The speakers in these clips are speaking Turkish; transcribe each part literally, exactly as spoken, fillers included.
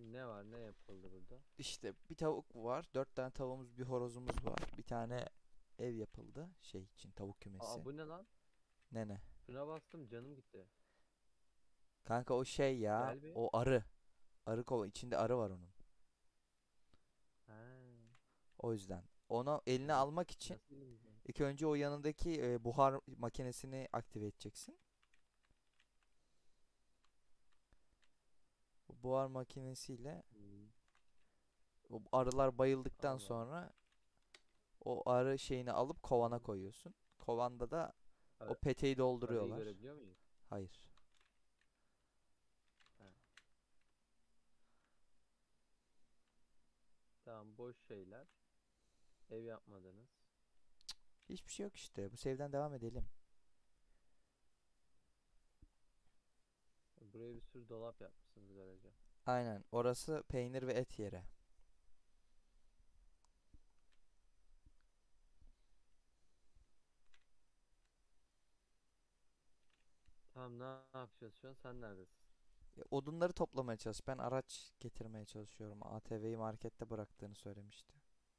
Ne var, ne yapıldı burada? İşte bir tavuk var. Dört tane tavuğumuz, bir horozumuz var. Bir tane ev yapıldı şey için, tavuk Aa, kümesi. bu ne lan? Ne ne? Şuna bastım, canım gitti. Kanka o şey ya, Gel bir. o arı. Arı kova, içinde arı var onun. Ha, O yüzden. Onu eline na- almak için nasıl bilmiyorum. ilk önce o yanındaki e, buhar makinesini aktive edeceksin. Bu buhar makinesiyle Hmm, o arılar bayıldıktan Allah Allah. sonra o arı şeyini alıp kovana Hmm. koyuyorsun. Kovanda da o Ar- peteği arayı dolduruyorlar. görebiliyor muyuz? Hayır. Ha, tamam, boş şeyler. Ev yapmadınız. Hiçbir şey yok işte. Bu save'den devam edelim. Buraya bir sürü dolap yapmışsınız böylece. Aynen. Orası peynir ve et yeri. Tamam, ne yapacağız şu an? Sen neredesin? E, Odunları toplamaya çalış. Ben araç getirmeye çalışıyorum. A T V'yi markette bıraktığını söylemişti.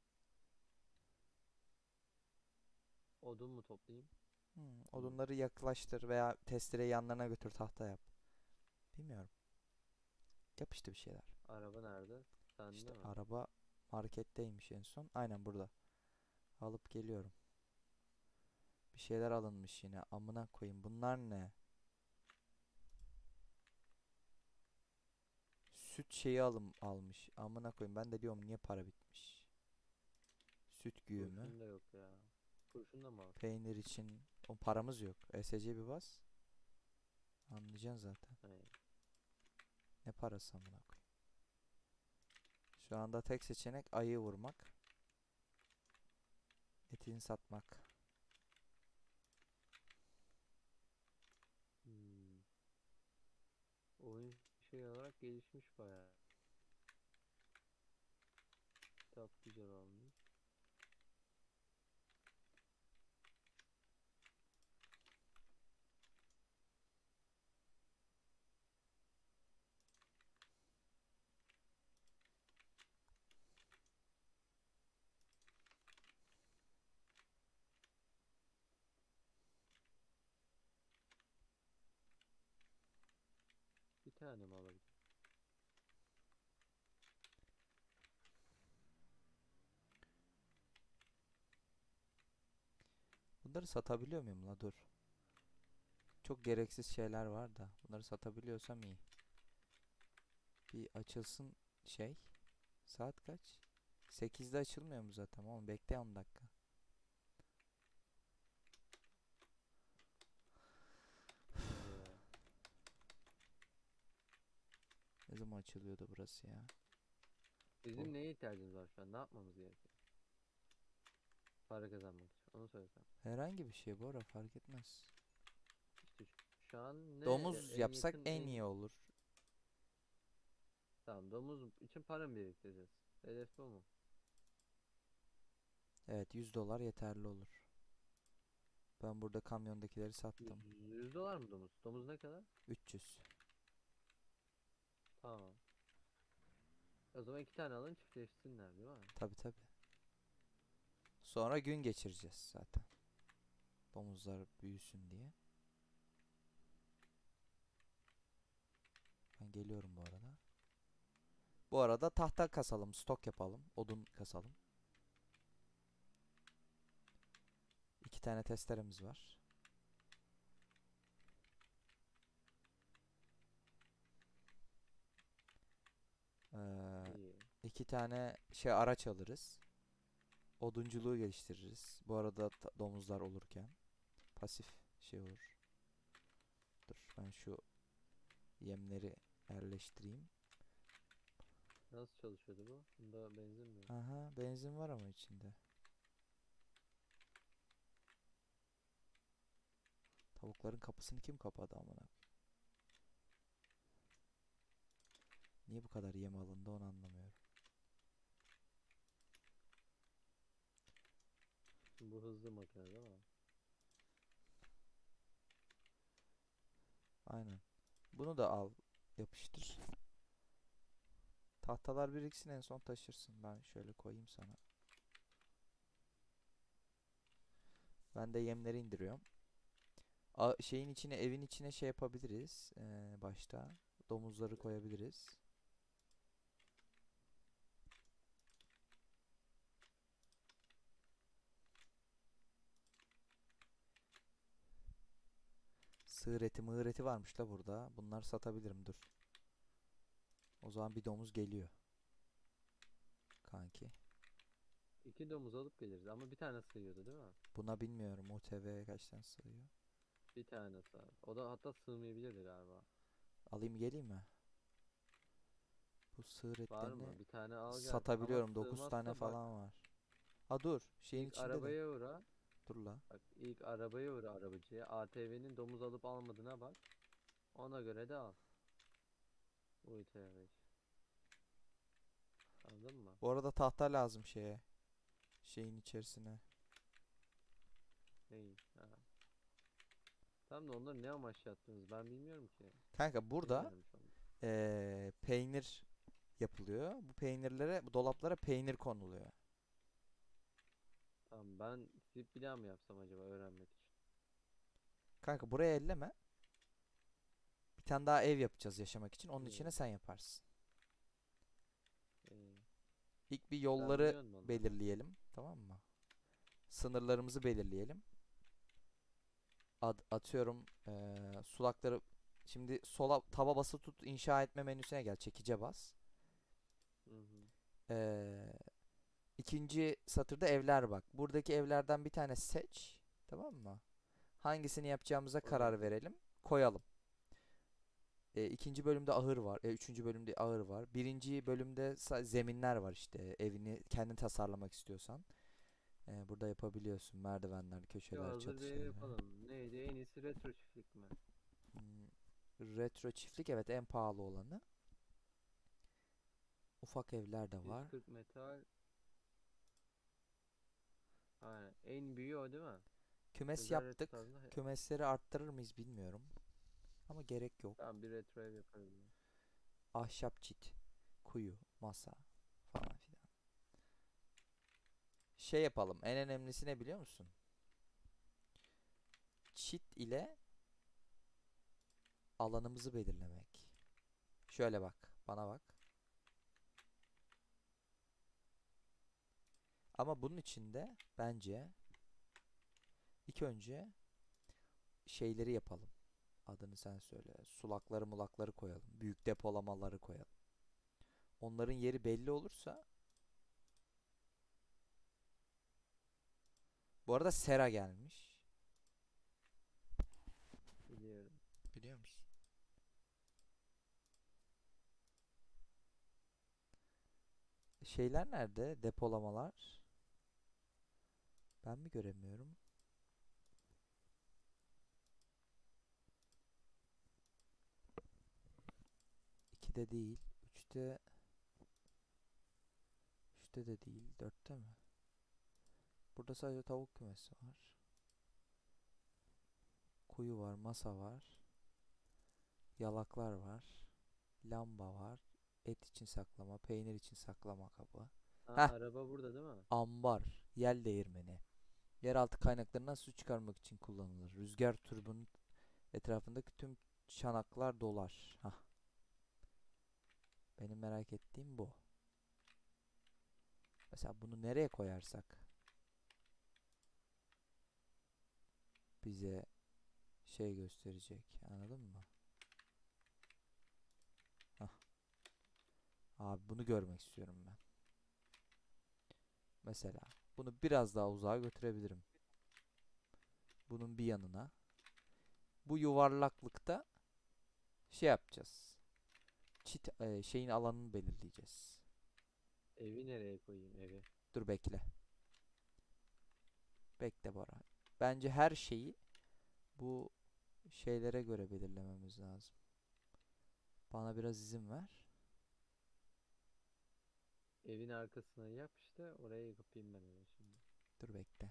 Odun mu toplayayım? Hmm, Hmm. odunları yaklaştır veya testereyi yanlarına götür, tahta yap. Bilmiyorum. Yap işte bir şeyler. Araba nerede? İşte Sende mi? araba marketteymiş en son. Aynen burada. Alıp geliyorum. Bir şeyler alınmış yine. Amına koyayım. Bunlar ne? Süt şeyi alım almış. Amına koyayım. Ben de diyorum niye para bitmiş. Süt güğümü. Kurşun da yok ya. Kurşun da mı alsam? Peynir için. O paramız yok. E S C bir bas. Anlayacaksın zaten. Hayır. Ne parası amına koyayım. Şu anda tek seçenek ayı vurmak. Etini satmak. Hmm. Oyun şey olarak gelişmiş bayağı. Kitap güzel olmuş. Bir tane mi alabilirim? Bunları satabiliyor muyum la dur. Çok gereksiz şeyler var da. Bunları satabiliyorsam iyi. Bir açılsın şey. Saat kaç? sekizde açılmıyor mu zaten oğlum? Bekle on dakika. Hadi ya. Ne zaman açılıyordu burası ya? Bu. Bizim neye ihtiyacımız var şu an? Ne yapmamız gerekiyor? Para kazanmak için. Onu söylesem. Herhangi bir şey bu ara fark etmez. İşte şu, şu an ne Domuz en yapsak yakın en en... iyi olur. Tamam, domuz için para mı biriktireceğiz? Hedef bu mu? Evet, yüz dolar yeterli olur. Ben burada kamyondakileri sattım. yüz, yüz dolar mı domuz? Domuz ne kadar? üç yüz. Tamam. O zaman iki tane alın, çiftleşsinler değil mi? Tabi tabi. Sonra gün geçireceğiz zaten. Domuzlar büyüsün diye. Ben geliyorum bu arada. Bu arada tahta kasalım, stok yapalım, odun kasalım. İki tane testeremiz var. Ee, İyi. iki tane şey araç alırız. Odunculuğu geliştiririz. Bu arada domuzlar olurken. Pasif şey olur. Dur ben şu yemleri yerleştireyim. Nasıl çalışıyordu bu? Bunda benzin mi yok? Aha benzin var ama içinde. Tavukların kapısını kim kapadı amına? Niye bu kadar yem alındı onu anlamıyorum. Bu hızlı makine değil mi? Aynen. Bunu da al yapıştır. Tahtalar biriksin, en son taşırsın. Ben şöyle koyayım sana. Ben de yemleri indiriyorum. A şeyin içine, evin içine şey yapabiliriz. Ee, başta domuzları koyabiliriz. Sığır eti mığır eti varmış da burada. Bunları satabilirim, dur. O zaman bir domuz geliyor. Kanki. İki domuz alıp geliriz ama bir tane sığıyordu değil mi? Buna bilmiyorum. O T V'ye kaç tane sığıyor. Bir tane sığar. O da hatta sığmayabilirdi galiba. Alayım geleyim mi? Bu sığır Var etlerini mı? Bir tane al gel. Ama satabiliyorum. Dokuz tane sığmazsa bak, falan var. Ha dur. Şeyin ilk içinde de. arabaya uğra. Dur la. Bak ilk arabaya uğra arabacıya. A T V'nin domuz alıp almadığına bak. Ona göre de al. U T V. Anladın mı? Bu arada tahta lazım şeye. Şeyin içerisine. Neyi? Ha. Tam da onları ne amaçla yaptınız ben bilmiyorum ki. Kanka Kim burada vermiş onu? eee, peynir yapılıyor. Bu peynirlere, bu dolaplara peynir konuluyor. Tamam ben bir bir daha mı yapsam acaba öğrenmek için? Kanka buraya elleme. Bir tane daha ev yapacağız yaşamak için. Onun içine İyi, sen yaparsın. iyi. İlk bir Sen yolları biliyor musun onları? belirleyelim. Tamam mı? Sınırlarımızı belirleyelim. Ad- atıyorum eee, sulakları. Şimdi sola taba bası tut, inşa etme menüsüne gel. Çekice bas. Hı hı. Eee ikinci satırda evler bak. Buradaki evlerden bir tane seç. Tamam mı? Hangisini yapacağımıza karar Koyalım. verelim. Koyalım. E, ikinci bölümde ahır var. E, üçüncü bölümde ahır var. Birinci bölümde sa- zeminler var işte. Evini kendin tasarlamak istiyorsan. E, burada yapabiliyorsun. Merdivenler, Yo, köşeler, hazır çatı bir ev şeyleri. yapalım. Neydi? En iyisi retro çiftlik mi? Hmm, retro çiftlik, evet, en pahalı olanı. Ufak evler de var. yüz kırk metal. Aynen. En büyüğü o değil mi? Kümes Özel retro yaptık. tarzında. he- Kümesleri arttırır mıyız bilmiyorum. Ama gerek yok. Tamam bir retro ev yaparız. ya. Ahşap çit, kuyu, masa falan filan. Şey yapalım. En önemlisi ne biliyor musun? Çit ile alanımızı belirlemek. Şöyle bak. Bana bak. Ama bunun için de bence ilk önce şeyleri yapalım. Adını sen söyle. Sulakları mulakları koyalım. Büyük depolamaları koyalım. Onların yeri belli olursa. Bu arada sera gelmiş. Biliyorum. Biliyor musun? Şeyler nerede? Depolamalar. Ben mi göremiyorum? ikide değil. üçte. üçte de değil. dörtte mi? Burada sadece tavuk kümesi var. Kuyu var. Masa var. Yalaklar var. Lamba var. Et için saklama. Peynir için saklama kabı. Ha, Heh. araba burada değil mi? Ambar. Yel değirmeni. Yeraltı kaynaklarından su çıkarmak için kullanılır. Rüzgar türbünün etrafındaki tüm çanaklar dolar. Hah. Benim merak ettiğim bu. Mesela bunu nereye koyarsak bize şey gösterecek. Anladın mı? Hah. Abi bunu görmek istiyorum ben. Mesela bunu biraz daha uzağa götürebilirim. Bunun bir yanına. Bu yuvarlaklıkta şey yapacağız. Çit e, şeyin alanını belirleyeceğiz. Evi nereye koyayım evi? Dur bekle. Bekle Bora. Bence her şeyi bu şeylere göre belirlememiz lazım. Bana biraz izin ver. Evin arkasına yap işte oraya yapayım ben onu şimdi. Dur bekle.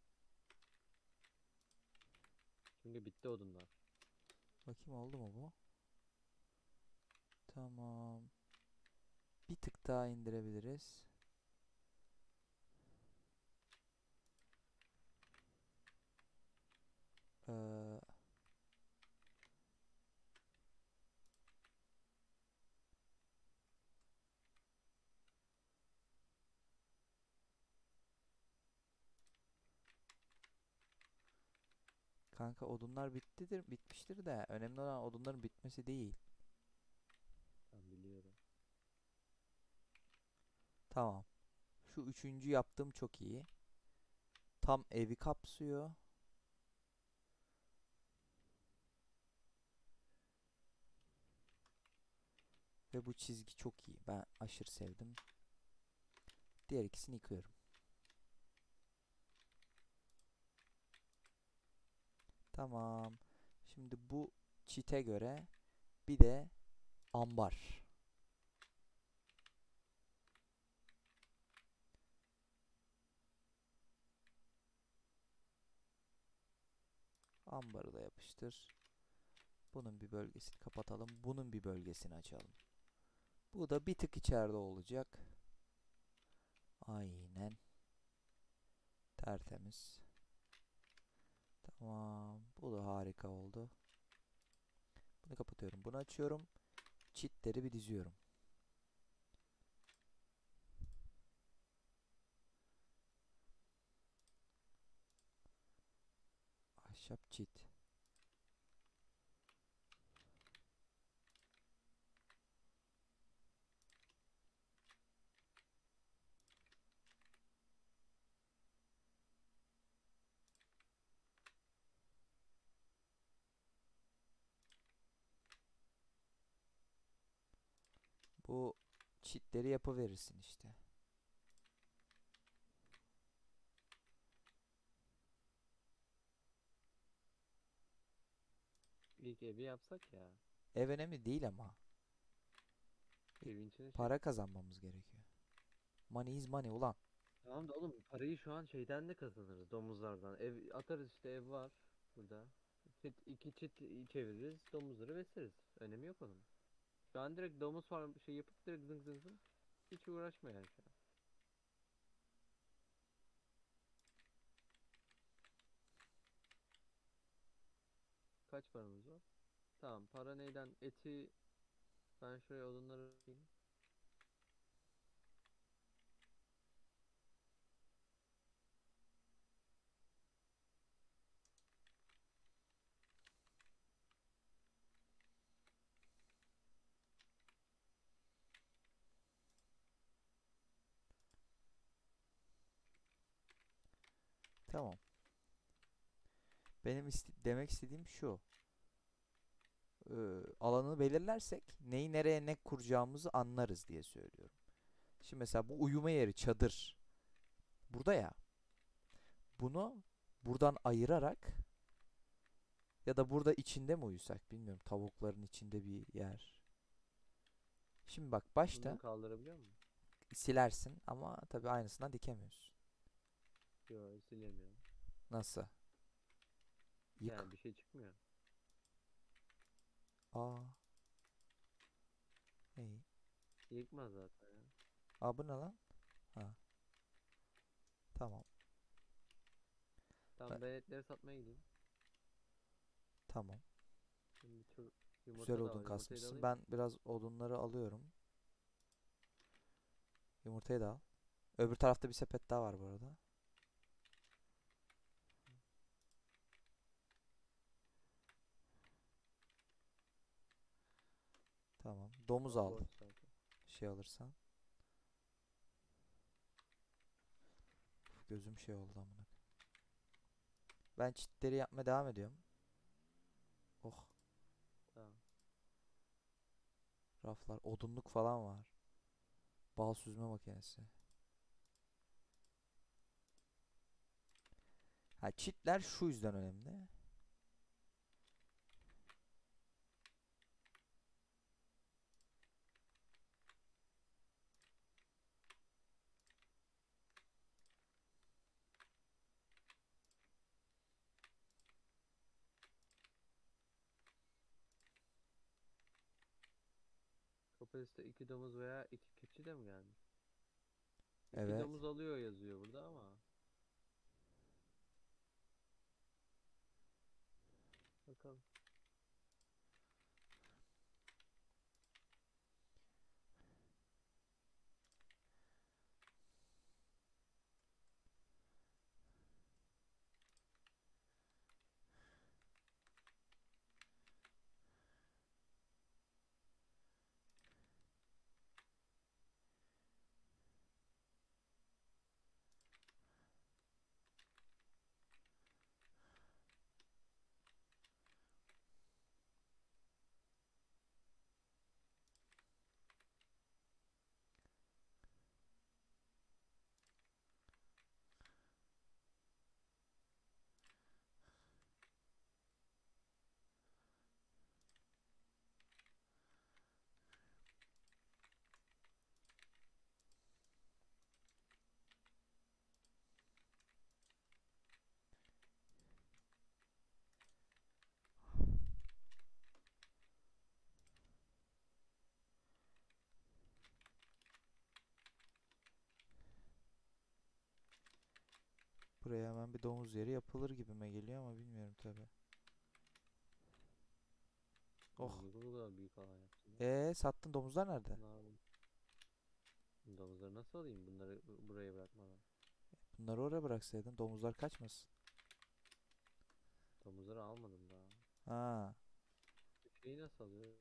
Çünkü bitti odunlar. Bakayım oldu mu bu? Tamam. Bir tık daha indirebiliriz. Ee, Kanka odunlar bittidir, bitmiştir de önemli olan odunların bitmesi değil. Ben biliyorum. Tamam. Şu üçüncü yaptığım çok iyi. Tam evi kapsıyor. Ve bu çizgi çok iyi. Ben aşırı sevdim. Diğer ikisini yıkıyorum. Tamam. Şimdi bu çite göre bir de ambar. Ambarı da yapıştır. Bunun bir bölgesini kapatalım. Bunun bir bölgesini açalım. Bu da bir tık içeride olacak. Aynen. Tertemiz. Tamam. Bu da harika oldu. Bunu kapatıyorum. Bunu açıyorum. Çitleri bir diziyorum. Ahşap çit. Bu çitleri yapıverirsin işte. İlk evi yapsak ya. Ev önemli değil ama. Evin içine şey. Para kazanmamız gerekiyor. Money is money ulan. Tamam da oğlum parayı şu an şeyden de kazanırız, domuzlardan. Ev atarız işte, ev var burada. Çit, iki çit çeviririz, domuzları besleriz. Önemi yok onun. Şu an direkt domuz farm şey yapıp direkt zıng zıng zıng. Hiç uğraşma yani şu an. Kaç paramız var? Tamam, para neyden? Eti ben şuraya odunları atayım. Tamam. Benim iste- demek istediğim şu. Ee, Alanı belirlersek neyi nereye ne kuracağımızı anlarız diye söylüyorum. Şimdi mesela bu uyuma yeri çadır. Burada ya. Bunu buradan ayırarak ya da burada içinde mi uyusak bilmiyorum. Tavukların içinde bir yer. Şimdi bak Bunu başta kaldırabiliyor musun? silersin ama tabii aynısından dikemiyorsun. Yok, silemiyorum. Nasıl? Yık. Yani bir şey çıkmıyor. Aa. İyi. Yıkmaz zaten ya. Aa bu ne lan? Ha. Tamam. Tamam, Ben- ben etleri satmaya gideyim. tamam. Şimdi bir tur Güzel yumurta da odun var. Yumurtayı da kasmışsın. alayım mı? Ben biraz odunları alıyorum. Yumurtayı da al. Öbür tarafta bir sepet daha var bu arada. Tamam. Domuz O al. borç zaten. Şey alırsan. Uf, gözüm şey oldu amına. Ben çitleri yapmaya devam ediyorum. Oh. Tamam. Raflar. Odunluk falan var. Bal süzme makinesi. Ha çitler şu yüzden önemli. Kapasite iki domuz veya iki keçi de mi gelmiş? İki Evet. domuz alıyor yazıyor burada ama. Bakalım. Buraya hemen bir domuz yeri yapılır gibime geliyor ama bilmiyorum tabi. Oh. Niye bu kadar büyük alan yaptın lan? Ee sattın, domuzlar nerede? Ne yapayım? Domuzları nasıl alayım bunları bu- buraya bırakmadan? Bunları oraya bıraksaydın domuzlar kaçmasın. Domuzları almadım daha. Ha, Şu şeyi nasıl alıyoruz?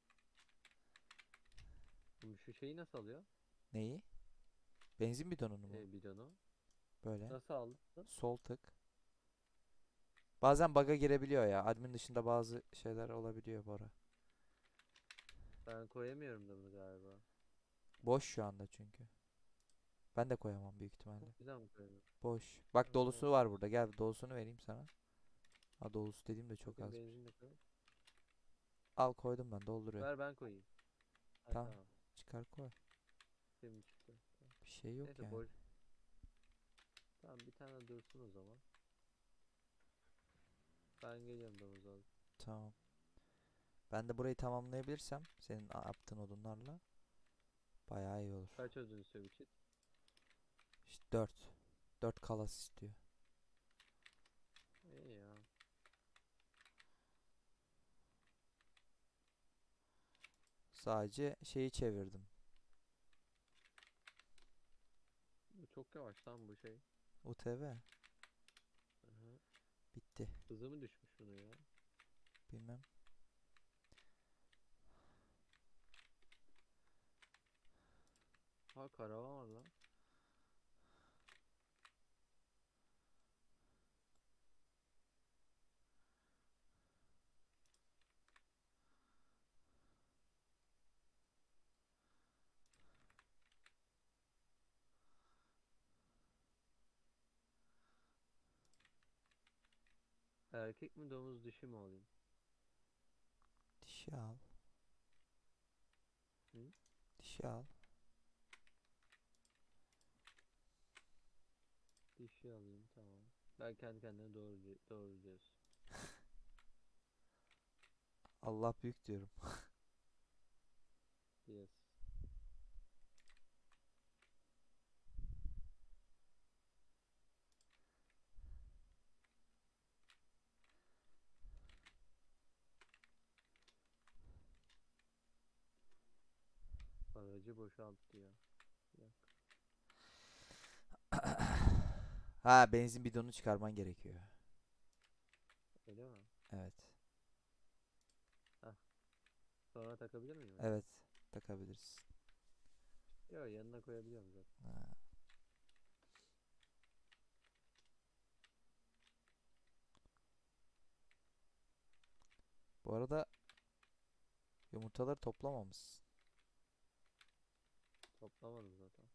Bu- Şu şeyi nasıl alıyor? neyi? Benzin bidonunu mu? E, bidonu. Böyle. Nasıl aldın? Sol tık. Bazen bug'a girebiliyor ya. Admin dışında bazı şeyler olabiliyor Bora. Ben koyamıyorum da bunu galiba. Boş şu anda çünkü. Ben de koyamam büyük O ihtimalle. yüzden mi koyamıyorum? Boş. Bak dolusu Aa, var burada. Gel dolusunu vereyim sana. Ha, dolusu dediğim de çok bakayım azmış. benzin de koy. Al koydum, ben dolduruyor. Ver ben koyayım. Ha Tamam. tamam. Çıkar koy. Şimdi çıktı. Tamam. Bir şey yok Neyse yani. boş. Tamam bir tane dursun o zaman. Ben geliyorum domuz alıp. Tamam. Ben de burayı tamamlayabilirsem senin a- yaptığın odunlarla bayağı iyi olur. Kaç ödün istiyor bir çift? İşte dört. Dört kalas istiyor. İyi ya. Sadece şeyi çevirdim. Bu çok yavaş lan bu şey. U T V. Aha. Bitti. Hızı mı düşmüş bunun ya? Bilmem. Ha karavan var lan. Erkek mi domuz dişi mi alayım? Dişi al. Hı? Dişi al. Dişi alayım tamam. Ben kendi kendine doğru di- doğru diyorsun. Allah büyük diyorum. Yes. Aracı boşalt diyor. Bir dakika. Ha, benzin bidonu çıkarman gerekiyor. Öyle mi? Evet. Hah. Sonra takabilir miyim acaba? Evet. Takabiliriz. Yok yanına koyabiliyorum zaten. Ha. Bu arada yumurtaları toplamamışsın. Toplamadım zaten.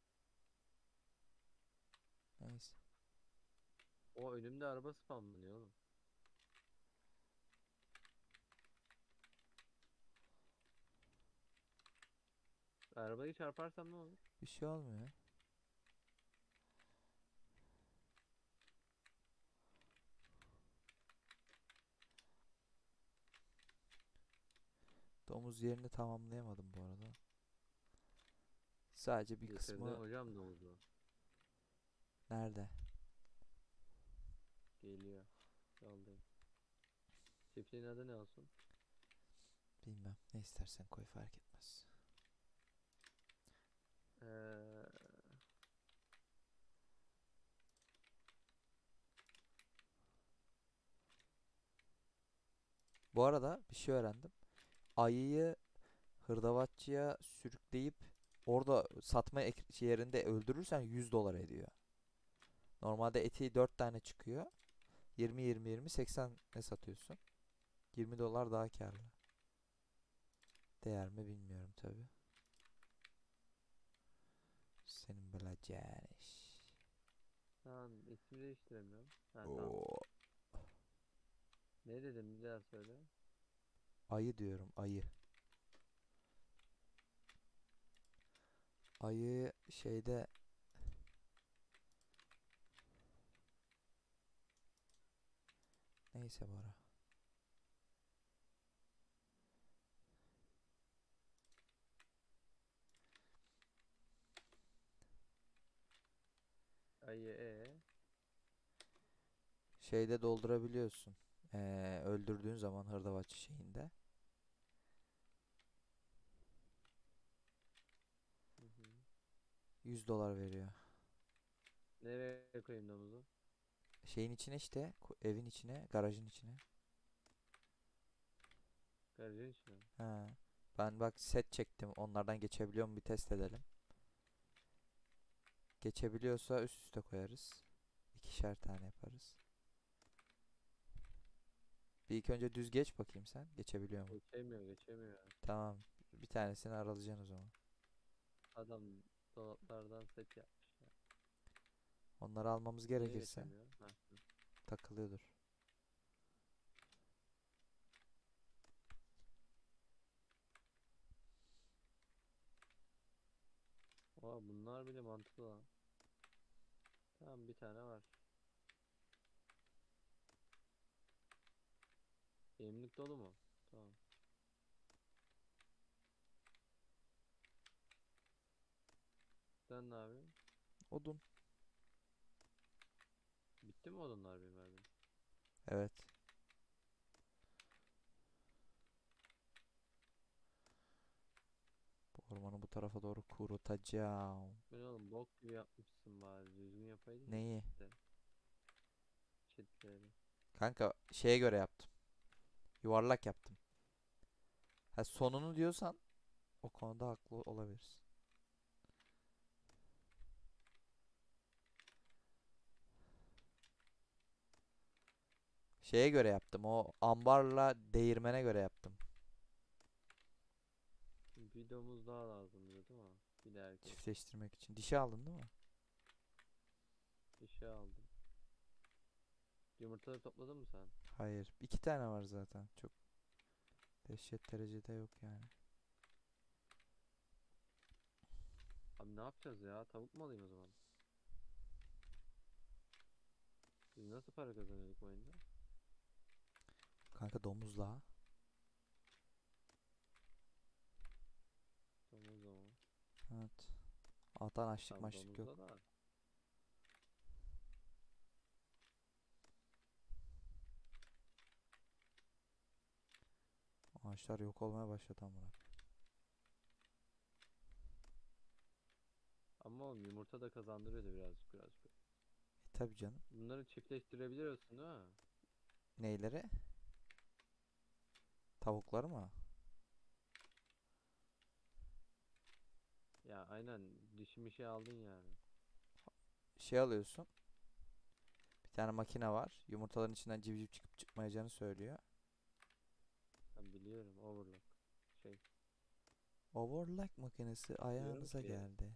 Neyse. O önümde araba spamlanıyor oğlum. Arabayı çarparsam ne olur? Bir şey olmuyor. Domuz yerini tamamlayamadım bu arada. Sadece bir Getirdi kısmı hocam domuzu. nerede? Geliyor. Yoldayım. Çiftliğin adı ne olsun? Bilmem. Ne istersen koy fark etmez. Ee, Bu arada bir şey öğrendim. Ayıyı hırdavatçıya sürükleyip orada satma ek- yerinde öldürürsen yüz dolar ediyor. Normalde eti dört tane çıkıyor. yirmi yirmi yirmi seksen ne satıyorsun? yirmi dolar daha karlı. Değer mi bilmiyorum tabi. Senin bileceğin iş. tamam ismi değiştiremiyorum. Ha tamam. Oo. Ne dedim bir daha söyle. Ayı diyorum, ayı. Ayı şeyde neyse Bora. Ayı e. Şeyde doldurabiliyorsun. Ee, öldürdüğün zaman hırdavatçı şeyinde. Hı hı. yüz dolar veriyor. Nereye koyayım domuzu? Şeyin içine işte, ko- evin içine, garajın içine. Garajın içine mi? Ha. Ben bak set çektim. Onlardan geçebiliyor mu bir test edelim. Geçebiliyorsa üst üste koyarız. İkişer tane yaparız. Bir ilk önce düz geç bakayım sen. Geçebiliyor mu? Geçemiyor geçemiyor. Tamam. Bir tanesini aralayacaksın o zaman. Adam dolaplardan set yapmış ya. Onları almamız Niye gerekirse geçemiyor? Ha, hı. takılıyordur. Oha bunlar bile mantıklı lan. Tamam bir tane var. Yemlik dolu mu? Tamam. Sen ne yapıyorsun? Odun. Bitti mi odunlar benim verdiğim? Evet. Bu ormanı bu tarafa doğru kurutacağım. Ben oğlum bok gibi yapmışsın bari. Düzgün yapaydın ya Neyi? çitle. Çitleri. Kanka şeye göre yaptım. Yuvarlak yaptım. Ha sonunu diyorsan o konuda haklı olabilirsin. Şeye göre yaptım. O ambarla değirmene göre yaptım. Bir domuz daha lazım bize değil mi? Bir de erkek. Çiftleştirmek için. Dişi aldın değil mi? İşe aldım. Yumurtaları topladın mı sen? Hayır. İki tane var zaten. Çok dehşet derecede yok yani. Abi ne yapacağız ya? Tavuk mu alayım o zaman? Biz nasıl para kazanıyorduk bu oyunda? Kanka domuzla. Domuz o. Evet. Allah'tan açlık Tamam maçlık domuzda yok. da. Ağaçlar yok olmaya başladı amına. Ama oğlum yumurta da kazandırıyordu birazcık birazcık. E tabi canım. Bunları çiftleştirebiliyorsun değil mi? Neyleri? Tavukları mı? Ya aynen dişi bir şey aldın yani. Şey alıyorsun. Bir tane makine var. Yumurtaların içinden civciv çıkıp çıkmayacağını söylüyor. Ben biliyorum overlock. Şey Overlock makinesi diyorum ayağınıza ki geldi.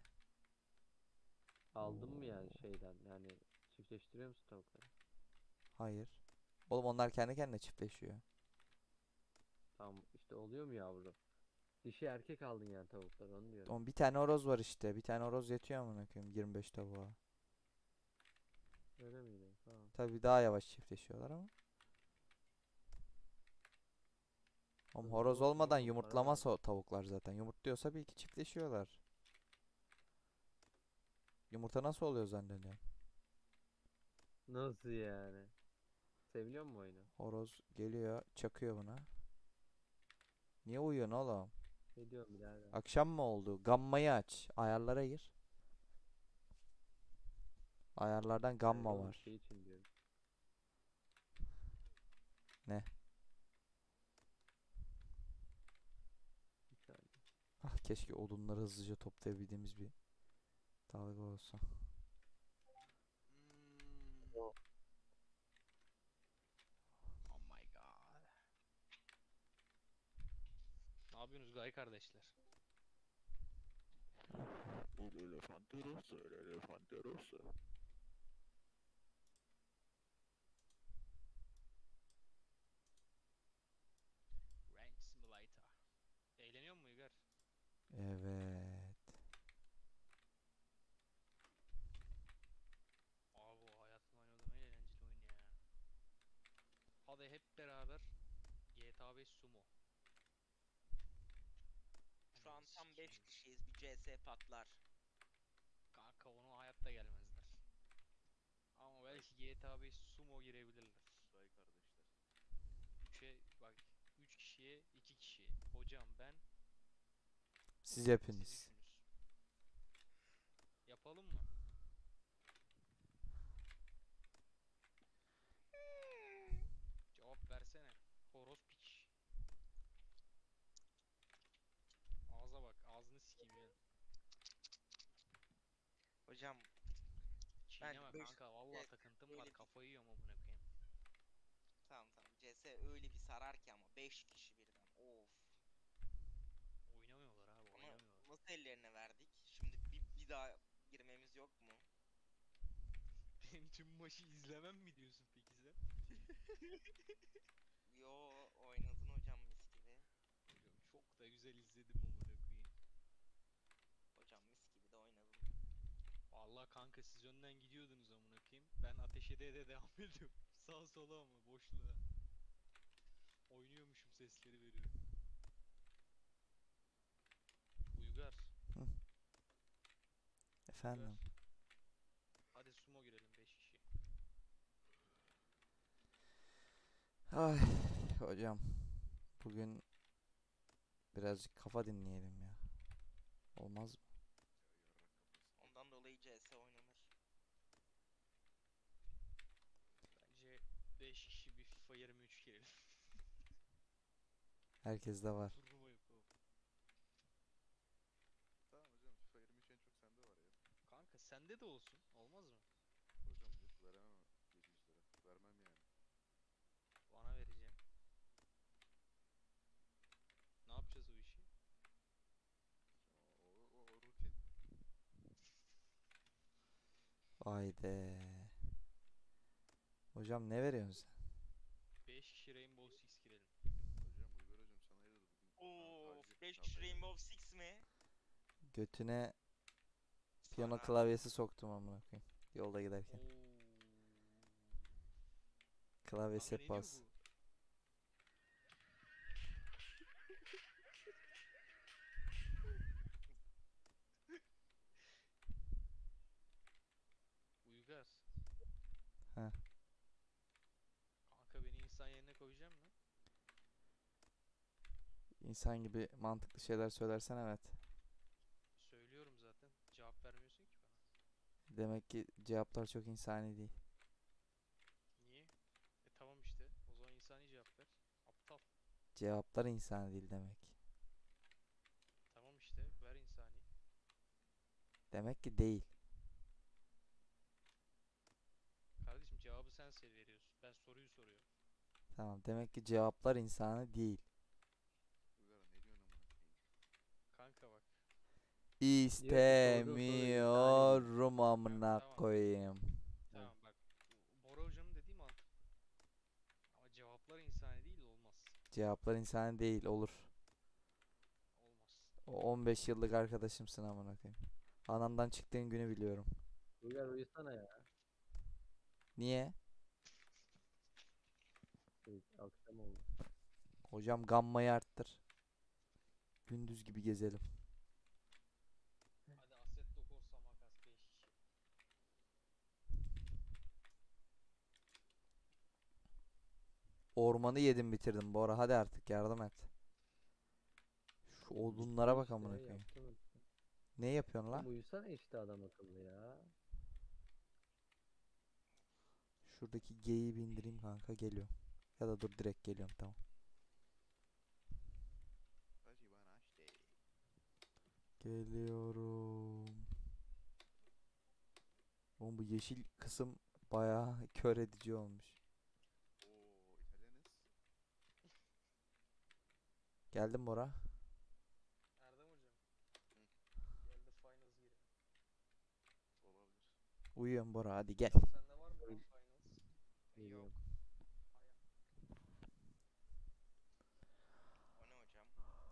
aldın mı yani Oo. şeyden yani çiftleştiriyor musun tavukları? Hayır. Oğlum onlar kendi kendine çiftleşiyor. Tamam işte oluyor mu yavru? Dişi erkek aldın yani tavukları onu diyorum. Oğlum bir tane horoz var işte. Bir tane horoz yetiyor amına koyayım yirmi beş tavuğa. Öyle miydi? Tamam. Tabii daha yavaş çiftleşiyorlar ama. Oğlum Hızlı horoz olsun olmadan oğlum para yumurtlamaz lazım. o tavuklar zaten. Yumurtluyorsa bir iki çiftleşiyorlar. Yumurta nasıl oluyor zannediyorum. Nasıl yani? Seviliyor mu oyunu? Horoz geliyor, çakıyor buna. Niye uyuyorsun oğlum? Ne diyorum birader? Akşam mı oldu? Gammayı aç. Ayarlara gir. Ayarlardan Hayır gamma oğlum var. şey için diyorum. Ne? Bir saniye. Ah keşke odunları hızlıca toplayabildiğimiz bir dalga olsa. Hmm. O Oh my god. Ne yapıyorsunuz gay kardeşler? El elefante rosso, el elefante rosso. Ranch Simulator. Eğleniyor mu Uygar? Evet. Abi o hayatımda oynadığım en eğlenceli oyun ya. Hadi hep beraber G T A beş Sumo. Şu an Ananı tam beş sikeyim. kişiyiz. Bir C S patlar. Kanka onu hayatta gelmezler. Ama belki G T A beş Sumo girebilirler. Vay kardeşler. üçe bak, üç kişiye iki kişi. Hocam ben, Siz siz hepiniz. üçünüz. Yapalım mı? Cevap versene. Horoz piç. Ağza bak. Ağzını sikeyim ya. Hocam Çiğneme beş- kanka. Vallahi evet, takıntım öyle var. bir- Kafayı yiyorum amına koyayım. tamam tamam. C S öyle bir sarar ki ama beş kişi birden. Of. Oynamıyorlar abi. Onu Oynamıyorlar. nasıl ellerine verdik? Şimdi bir, bir daha girmemiz yok mu? Benim tüm maçı izlemem mi diyorsun peki sen? Yo oynadın hocam mis gibi. Hocam çok da güzel izledim amına koyayım. Hocam mis gibi de oynadın. Vallahi kanka siz önden gidiyordunuz amına koyayım. Ben ateş ede ede devam ediyorum. Sağ sola ama boşluğa. Oynuyormuşum sesleri veriyorum. Uygar. Hı. Efendim. Uygar. Hadi sumo girelim beş kişi. Ay hocam. Bugün birazcık kafa dinleyelim ya. Olmaz mı? Ondan dolayı C S oynanır. Bence beş kişi bir FIFA yirmi üç girelim. Herkes de var. Turnuva yapalım. Tamam hocam FIFA yirmi üç en çok sende var ya. Kanka sende de olsun. Olmaz mı? Hocam yok veremem yedi yüz lira. Vermem yani. Bana vereceğim. Ne yapacağız o işi? O, o, o rutin. Haydi. Hocam ne veriyorsun sen? beş kişi Rainbow Six girelim. Hocam Uygar hocam sana hayırdır bugün. Of Avantajlı beş kişi kaldaydı. Rainbow Six mi? Götüne piyano Sarar. klavyesi soktum amına koyayım. Yolda giderken. Oo. Klavyesi Kanka ne diyor bas. bu? Uygar. Heh. Kanka beni insan yerine koyacak mı? İnsan gibi mantıklı şeyler söylersen evet. Söylüyorum zaten. Cevap vermiyorsun ki bana. Demek ki cevaplar çok insani değil. Niye? E tamam işte. O zaman insani cevap ver. Aptal. Cevaplar insani değil demek. Tamam işte. Ver insani. Demek ki değil. Kardeşim cevabı sen se- veriyorsun. Ben soruyu soruyorum. Tamam. Demek ki cevaplar insani değil. Uygar ne diyorsun amına koyayım? Kanka bak. Diyor ki sorduğun soru insani değil. İstemiyorum amına Tamam. koyayım. Tamam bak. Bora hocamın dediği mantıklı. Ama cevaplar insani değil olmaz. Cevaplar insani değil olur. Olmaz. O on beş yıllık arkadaşımsın amına koyayım. Anamdan çıktığın günü biliyorum. Uygar uyusana ya. Niye? Şey, akşam oldu. Hocam gammayı arttır. Gündüz gibi gezelim. Hadi Assetto Corsa Makas beş kişi. ormanı yedim bitirdim Bora. Hadi artık yardım et. Şu odunlara bak İşte amına koyayım. yaptım. Ne yapıyorsun Oğlum lan? uyusana işte adam akıllı ya. Şuradaki geyiği bindireyim kanka, geliyorum. Ya da dur, direkt geliyorum, tamam. Hacı bana işte. Geliyorum. Oğlum bu yeşil kısım bayağı kör edici olmuş. Oo İtalyanız. Geldim Bora. Erdem hocam. Hı. Geldi finals girelim. Olabilir. Uyuyorum Bora, hadi gel. Sende var mı lan finals? Geliyorum. O ne hocam?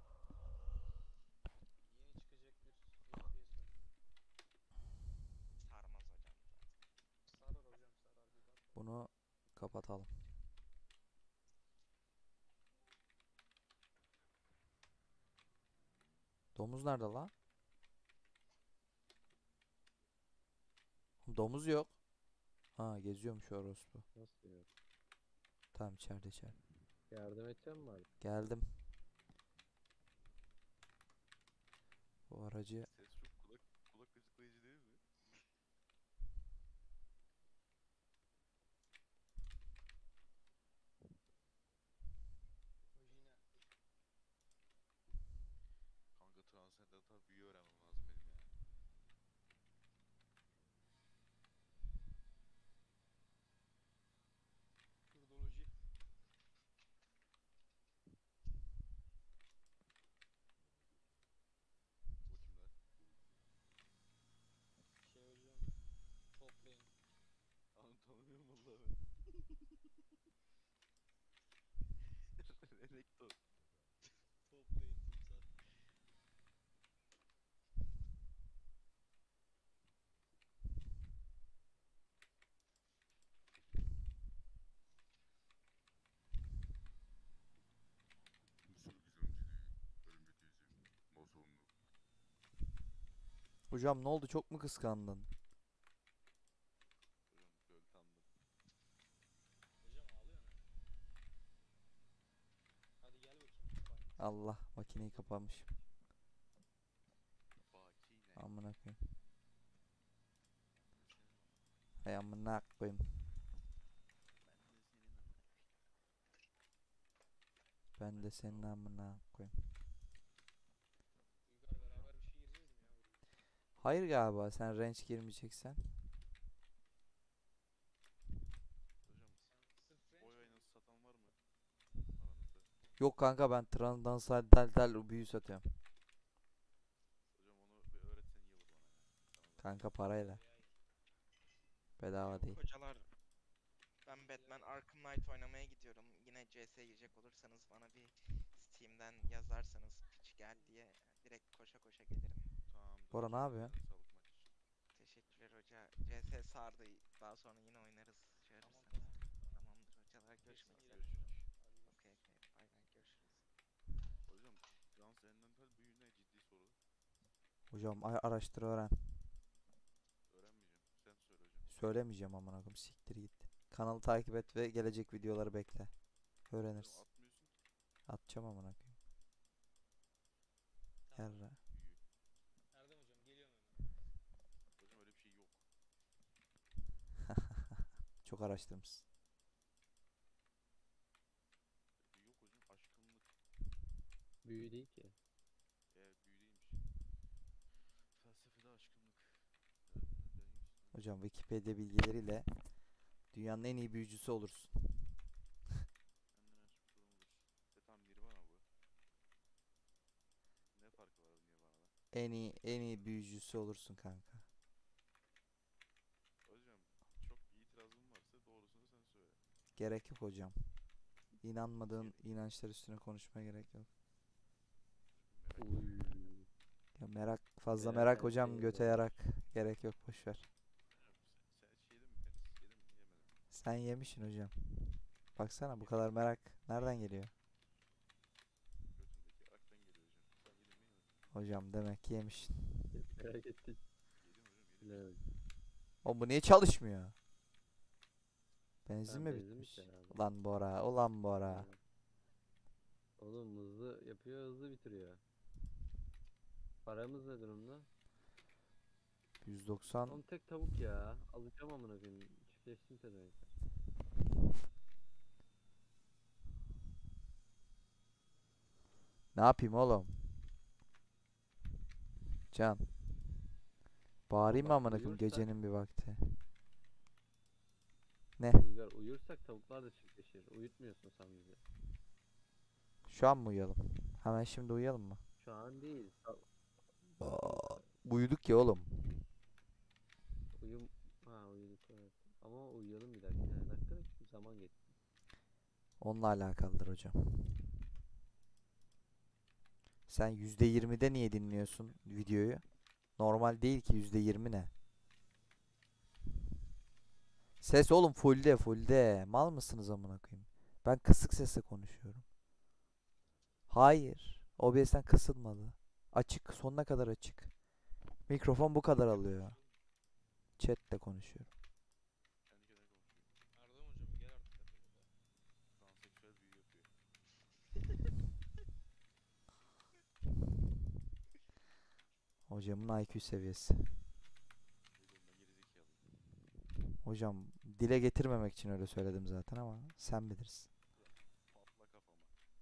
Yeni çıkacak bir F P S oyunu. Sarmaz hocam zaten. Sarar hocam sarar bir bak. Bunu kapatalım. Domuz nerede la? Domuz yok. Ha, geziyormuş orospu. Nasıl yok? Tamam, içeride içeride. Yardım edeceğim mi abi? Geldim. Bu aracı Ses çok kulak kulak gıcıklayıcı değil mi? Vajina. Kanka transcendental büyü öğrenmem lazım benim ya. Kurdoloji. O kimler? Şey hocam. Toplayın. Anı tanımıyorum vallahi ben. Renekton. Toplayın timsah. Mısır gizemciliği. Hermetizm. Masonluk. Hocam ne oldu, çok mu kıskandın? Hocam göl tanıdım. Hocam ağlıyor ne? Hadi gel bakayım finals. Allah, makineyi kapamış. Bakine. Amına koyayım. Senin Hay amına koyayım. Ben de senin amına. Ben de senin amına koyayım. Uygar beraber bir şey gireceğiz mi ya? Hayır galiba, sen range girmeyeceksen. Hocam Sen sırf French boy mi? aynası satan var mı aranızda? Yok kanka, ben transdansal tel tel büyü satıyorum. Hocam onu bir öğretsen iyi olur bana ya. Sana Kanka zahmet. parayla. Ay, ay. Bedava Yok değil. hocalar. Ben Batman Arkham Knight oynamaya gidiyorum. Yine C S'ye girecek olursanız bana bir Steam'den yazarsanız piç gel diye direkt koşa koşa gelirim. Tamamdır Bora, ne hocam. yapıyorsun? Ellerine sağlık maç için. Teşekkürler hoca. C S sardı. Daha sonra yine oynarız. Tamam Çağırırsanız. tamam. Tamamdır hocalar. Görüşmek Görüşmek üzere. üzere. Görüşürüz. Hadi görüşürüz. Okey okey. Bay bay. Görüşürüz. Hocam transcendental büyü ne, ciddi soru. Hocam a- araştır öğren. Öğrenmeyeceğim. Sen söyle hocam. Söylemeyeceğim amına koyayım, siktir git. Kanalı takip et ve gelecek videoları bekle. Hocam Öğrenirsin. atmıyorsun ki Atacağım amına koyayım. Tamam. Yarra. büyü. Erdem hocam geliyorum hemen. Hocam öyle bir şey yok. Çok araştırmışsın. Büyü yok hocam. Aşkınlık. Büyü değil ki. Evet büyü değilmiş. Felsefede aşkınlık. Dön- Hocam Wikipedia bilgileriyle dünyanın en iyi büyücüsü olursun. Kendini açıp kuran olur. E tamam Nirvana bu. Ne farkı var Nirvana'dan? En iyi en iyi büyücüsü olursun kanka. Hocam çok itirazın varsa doğrusunu sen söyle. Gerek yok hocam. İnanmadığın inançlar üstüne konuşmaya gerek yok. Merak Uy. Ya merak, fazla Merak merak her hocam, şeye göte var. yarak. Gerek yok, boşver. Hocam sen, sen şey yedin mi penis? Yedin mi? Yemedin mi? Sen yemişsin hocam. Baksana, bu Yedim. kadar merak nereden geliyor? Götündeki aktan geliyor hocam. Sen yedin mi yemedin mi? Hocam demek ki yemişsin. Merak ettik. Yedim hocam yedim. Ne? Oğlum bu niye çalışmıyor? Benzin Ben mi benzin bitmiş? bitti herhalde. Ulan Bora, ulan Bora. Ha. Oğlum hızlı yapıyor, hızlı bitiriyor. Paramız ne durumda? yüz doksan. Oğlum tek tavuk ya. Alacağım amına koyayım. Çiftleştim pezevenkler. Ne yapayım oğlum? Can. Bağırayım mı bak, amına koyayım uyursak- gecenin bir vakti? Ne? Uygar, uyursak tavuklar da çiftleşir. Uyutmuyorsun sen bizi. Şu an mı uyuyalım? Hemen şimdi uyuyalım mı? Şu an değil. sa- Aa, uyuduk ya oğlum. Uyum... Ha uyuduk evet. Ama uyuyalım bir dakika. Yani dakika da zaman geçti. Onunla alakalıdır hocam. Sen yüzde yirmide niye dinliyorsun videoyu? Normal değil ki yüzde yirmi ne? Ses oğlum fullde fullde. Mal mısınız amına koyayım? Ben kısık sesle konuşuyorum. Hayır. O B S'ten kısılmadı. Açık. Sonuna kadar açık. Mikrofon bu kadar alıyor. Chat'te konuşuyorum. Kendi kendine konuşuyor. Erdem hocam gel artık hadi. Transseksüel büyü yapıyor. Hocamın I Q seviyesi. Hocam ben gerizekalıyım. Hocam dile getirmemek için öyle söyledim zaten ama sen bilirsin. Patla kafama.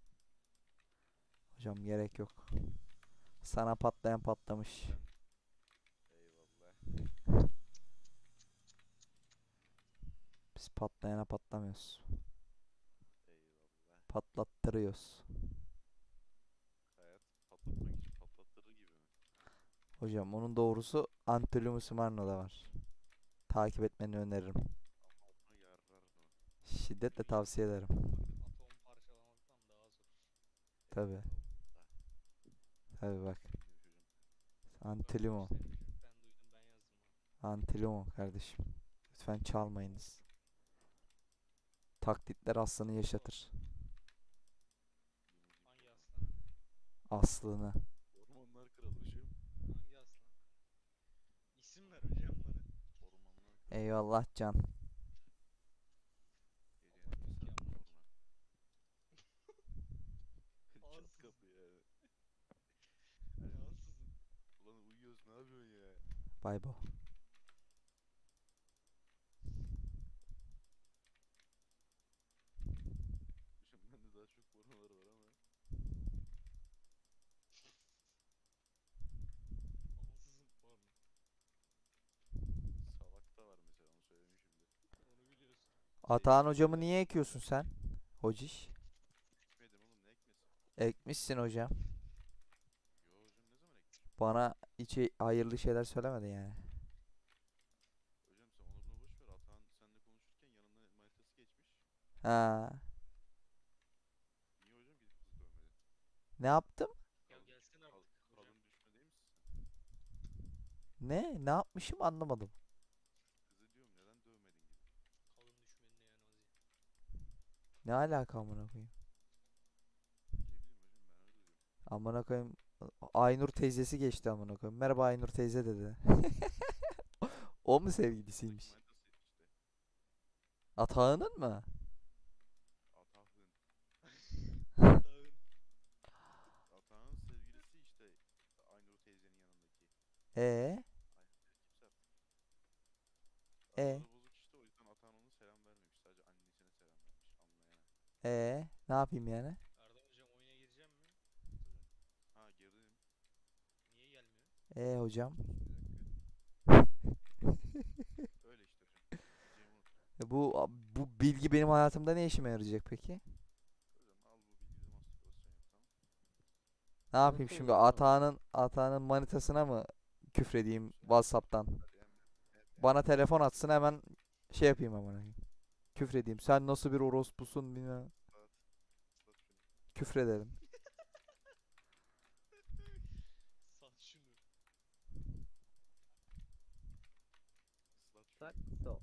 Hocam gerek yok. Sana patlayan patlamış. Eyvallah. Biz patlayana patlamıyoruz. Eyvallah. Patlattırıyoruz. Hayat patlatmak için patlattırır gibi mi? Hocam onun doğrusu Antilumus Marno'da var. Takip etmeni öneririm. Ama altına yarrar mı? Şiddetle tavsiye ederim. Atom parçalamaktan daha zor. Tabi. Eyvallah. Tabi bak. Bilmiyorum çocuğum. Antilumo. Ben duydum ben yazdım abi. Antilumo kardeşim. Lütfen çalmayınız. Taklitler aslanı yaşatır. Hangi aslan? Aslını. Ormanlar kralı hocam. Hangi aslan? İsim ver hocam bana. Ormanlar kralı. Eyvallah can. Gecenin bir saat sonra. Ansızın. Çat kapı yani. Ansızın. Ulan uyuyoruz ne yapıyorsun ya? Bay bo. Hocam bende daha çok formaları var ama. Ansızın porno. Salakta var mesela onu söylemişimdir. Onu biliyorsun. Atahan hocamı niye ekiyorsun sen? Hociş. Ekmedim oğlum ne ekmesi? Ekmişsin hocam. Yo hocam ne zaman ekmiş? Bana hiç hayırlı şeyler söylemedi yani. Hocam sen onu bunu boş ver. Atahan seninle konuşurken yanına manitası geçmiş. Ha. Niye hocam gidip kızı dövmedin? Ne yaptım? Ya Kalın- gelsin kal- artık hocam. Kalın düşme değil misin sen? Ne? Ne yapmışım anlamadım. Kızı diyorum neden dövmedin gidip? Kalın düşmenin yani Ozi. Ne alaka amına koyayım? Ne bileyim hocam ben öyle diyorum. Amına koyayım. Aynur teyzesi geçti amına koyayım. Merhaba Aynur teyze dedi. O mu sevgilisiymiş? Manitasıydı işte. Atağının mı? Atahın. Dağın. Atahın sevgilisi işte Aynur teyzenin yanındaki. E Aynur teyze kimse artık. E? Araları bozuk işte o yüzden Atahan ona selam vermemiş. Sadece annesine selam vermiş anlayana. E ne yapayım yani? Erdem hocam oyuna gireceğim mi? Ha girdim. Niye gelmiyor? E hocam. Bir dakika. Öyle işte hocam. Diyeceğimi unuttum. E, bu bu bilgi benim hayatımda ne işime yarayacak peki? Hocam al bu bilgiyi de mastürbasyon yap tamam. Ne yapayım Nasıl şimdi oluyor oğlum? Atağının Atağının manitasına mı küfredeyim WhatsApp'tan? Hadi emret. Evet, Bana emret. telefon atsın hemen şey yapayım amına koyayım. Küfredeyim. Sen nasıl bir orospusun bilmem. Islat. Islat şunu. Küfrederim. Sat şunu. Islat şunu. Sak stop.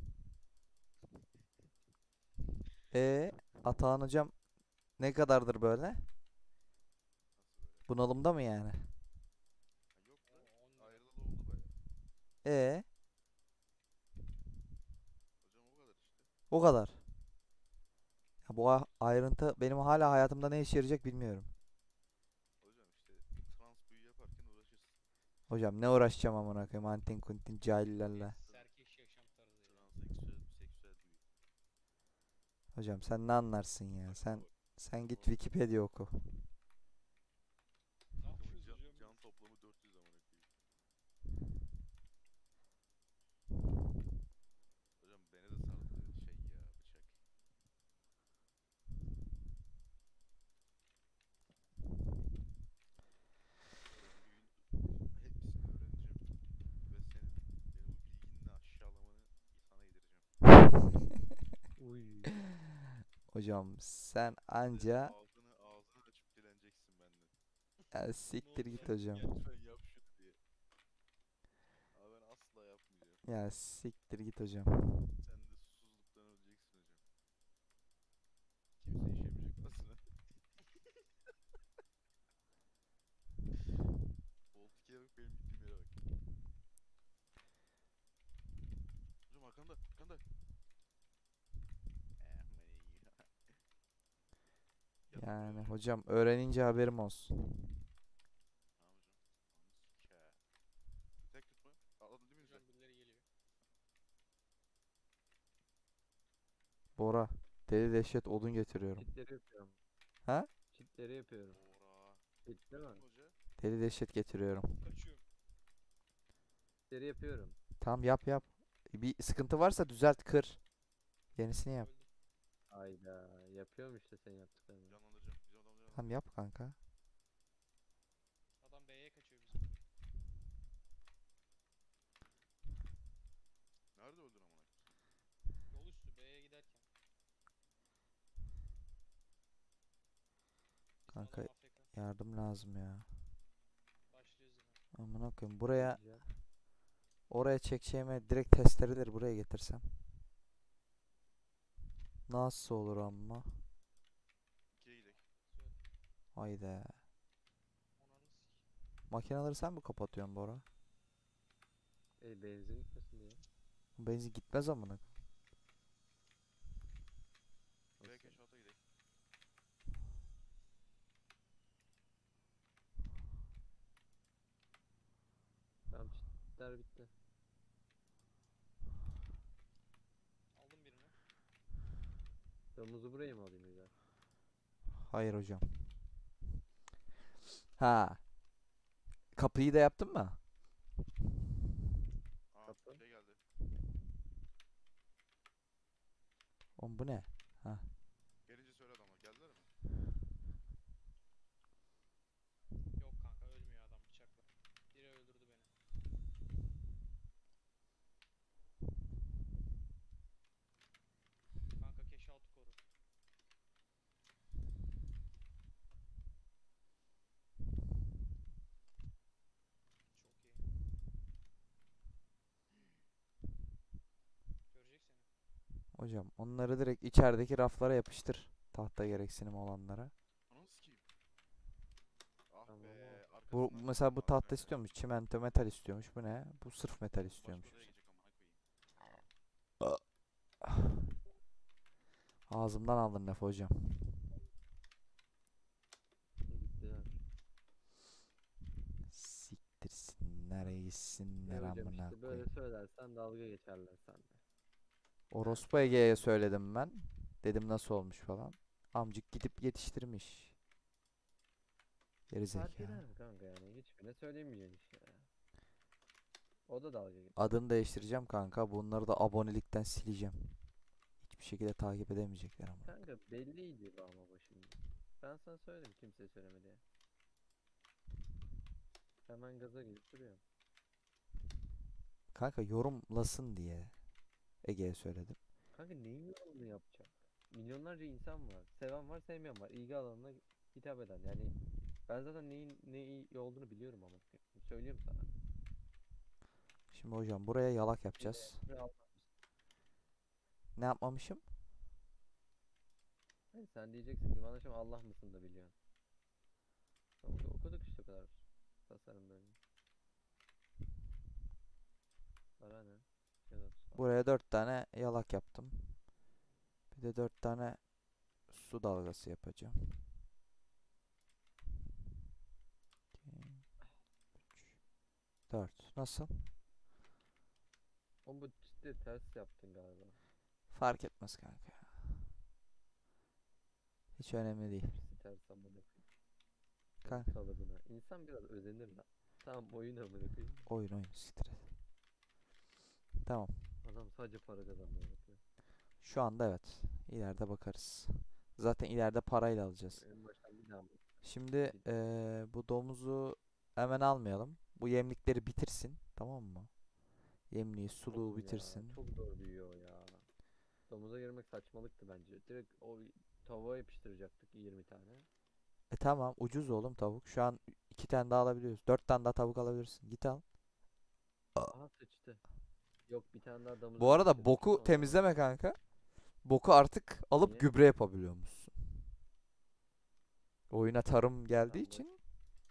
E Atahan hocam ne kadardır böyle? Nasıl böyle? Bunalımda mı yani? Ha, yok da O on lira. ayrılalı oldu baya. E Hocam o kadar işte. o kadar. bu a- ayrıntı benim hala hayatımda ne işe yarayacak bilmiyorum. Hocam işte trans büyü yaparken uğraşırsın. Hocam ne uğraşacağım amına koyayım antin kuntin cahillerle. Serkeş yaşam tarzı ya. Transseksüel, seksüel büyü. Hocam sen ne anlarsın ya? Takıma Sen bak. sen git Takıma bak. Wikipedia oku. Ne Takımın yapıyoruz can, hocam? can toplamı dört yüz amına koyayım. Hocam beni de sardı şey ya bıçak. Hocam bugün hepsini öğreneceğim. Ve senin benim bu bilginle aşağılamanı sana yedireceğim. Uy. Hocam sen Ve anca ağzını ağzını açıp dileneceksin benden. ya Ne siktir oldu git lan? hocam. Lütfen yap şunu diye. Ama ben asla yapmayacağım. Ya siktir git hocam. Sen de susuzluktan öleceksin hocam. Kimse işemeyecek lan sana. Voltiki'ye bak benim gittiğim yere bak. Hocam arkanda, arkanda. Eh, aman iyi. Gel lan Yani buraya hocam. hocam öğrenince haberim olsun. Tamam hocam. Anı sike. Tek tutma. Atladın değil mi bize? Hocam birileri geliyor. Bora deli dehşet odun getiriyorum. Çitleri yapıyorum. Ha? Çitleri yapıyorum. Ora. Çit değil mi? Kim hoca? Deli dehşet getiriyorum. Kaçıyorum. Çitleri yapıyorum. Tamam yap yap. Bir sıkıntı varsa düzelt kır. Yenisini yap. Öldüm. Hayda. Yapıyorum işte sen yaptıklarını. Canlandıracağım. Bizim adamı canlandıracağım. Tamam yap kanka. Adam B'ye kaçıyor bizim. Nerede öldün amına? Yol üstü B'ye giderken. Bizim Kanka adam A F K. yardım lazım ya. Başlıyoruz yine. Amına koyayım buraya Geleceğim. oraya çekeceğime direkt testereleri buraya getirsem. Nasıl olur ama? İkiye gidelim. Söyle. Hayda. Onanı sik. Makineleri sen mi kapatıyorsun Bora? E benzin gitmesin diye. Benzin gitmez amına. B Nasıl? keşfata gidelim. Tamam çitler bitti. Aldım birini. Domuzu buraya mı alayım bir daha? Hayır hocam. Ha. Kapıyı da yaptın mı? Aa Kapı. şey geldi. Oğlum bu ne? Gelince söyle adamlar. Geldiler mi? Yok kanka ölmüyor adam bıçakla. Biri öldürdü beni. Kanka cash out'u koru. Çok iyi. Görecek seni. Hocam onları direkt içerideki raflara yapıştır. Tahta gereksinim olanlara. Ananı sikeyim. Ah Tamam be. Bu Arkasından mesela bu vurdum abi tahta be. istiyormuş. Çimento metal istiyormuş. Bu ne? Bu sırf metal Başka istiyormuş. odaya gidecek amına koyayım. Ağzımdan aldın lafı hocam. İyi gittiler. Siktirsinler Ya gitsinler hocam amına işte böyle koyayım. söylersen dalga geçerler sende. Orospu Ege'ye söyledim ben. Dedim nasıl olmuş falan. Amcık gidip yetiştirmiş. Geri Fark zekalı. eder mi kanka yani? Hiçbirine söylemeyeceksin işte ya. O da dalga geçer. Adını değiştireceğim kanka. Bunları da abonelikten sileceğim. Hiçbir şekilde takip edemeyecekler ama. Kanka belliydi bu ama bu şimdi. Ben sana söyledim kimseye söyleme diye. Hemen gaza gelip duruyorum. Kanka yorumlasın diye Ege'ye söyledim. Kanka neyin yorumunu yapacak? Milyonlarca insan var. Seven var, sevmeyen var. İlgi alanına hitap eden. Yani ben zaten neyin ne iyi olduğunu biliyorum ama. Söylüyorum sana. Şimdi hocam buraya yalak Bir yapacağız. de bir Allah- Ne yapmamışım? Hayır, sen diyeceksin ki bana şimdi Allah mısın da biliyorsun. Tamam, okuduk işte o kadar. Tasarım bölümü. Bana ne? Ya da Buraya dört tane yalak yaptım. Bir de dört tane su dalgası yapacağım. Dört. Nasıl? Oğlum bu ciddi ters yaptın galiba. Fark etmez kanka ya. Hiç önemli değil. Hepsi ters amına koyayım. Senin Kanka. kalıbına. İnsan biraz özenir lan. Tamam oyun amına koyayım. Oyun oyun stres. Tamam. Adam sadece para kazanmaya bakıyor. Şu anda evet. İleride bakarız. Zaten ileride parayla alacağız. En baştan bir daha mı? Şimdi eee, bu domuzu hemen almayalım. Bu yemlikleri bitirsin. Tamam mı? Yemliği, suluğu Oğlum ya, bitirsin. çok zor büyüyor ya. Domuza girmek saçmalıktı bence. Direkt o tavuğa yapıştıracaktık yirmi tane. E tamam, ucuz oğlum tavuk. Şu an iki tane daha alabiliyoruz. Dört tane daha tavuk alabilirsin. Git al. Aha sıçtı. Yok bir tane daha domuza Bu arada yapıştırdık. boku Ondan temizleme aldım. kanka. Boku artık alıp Niye? gübre yapabiliyormuşsun. Oyuna tarım geldiği Tamam, boş. için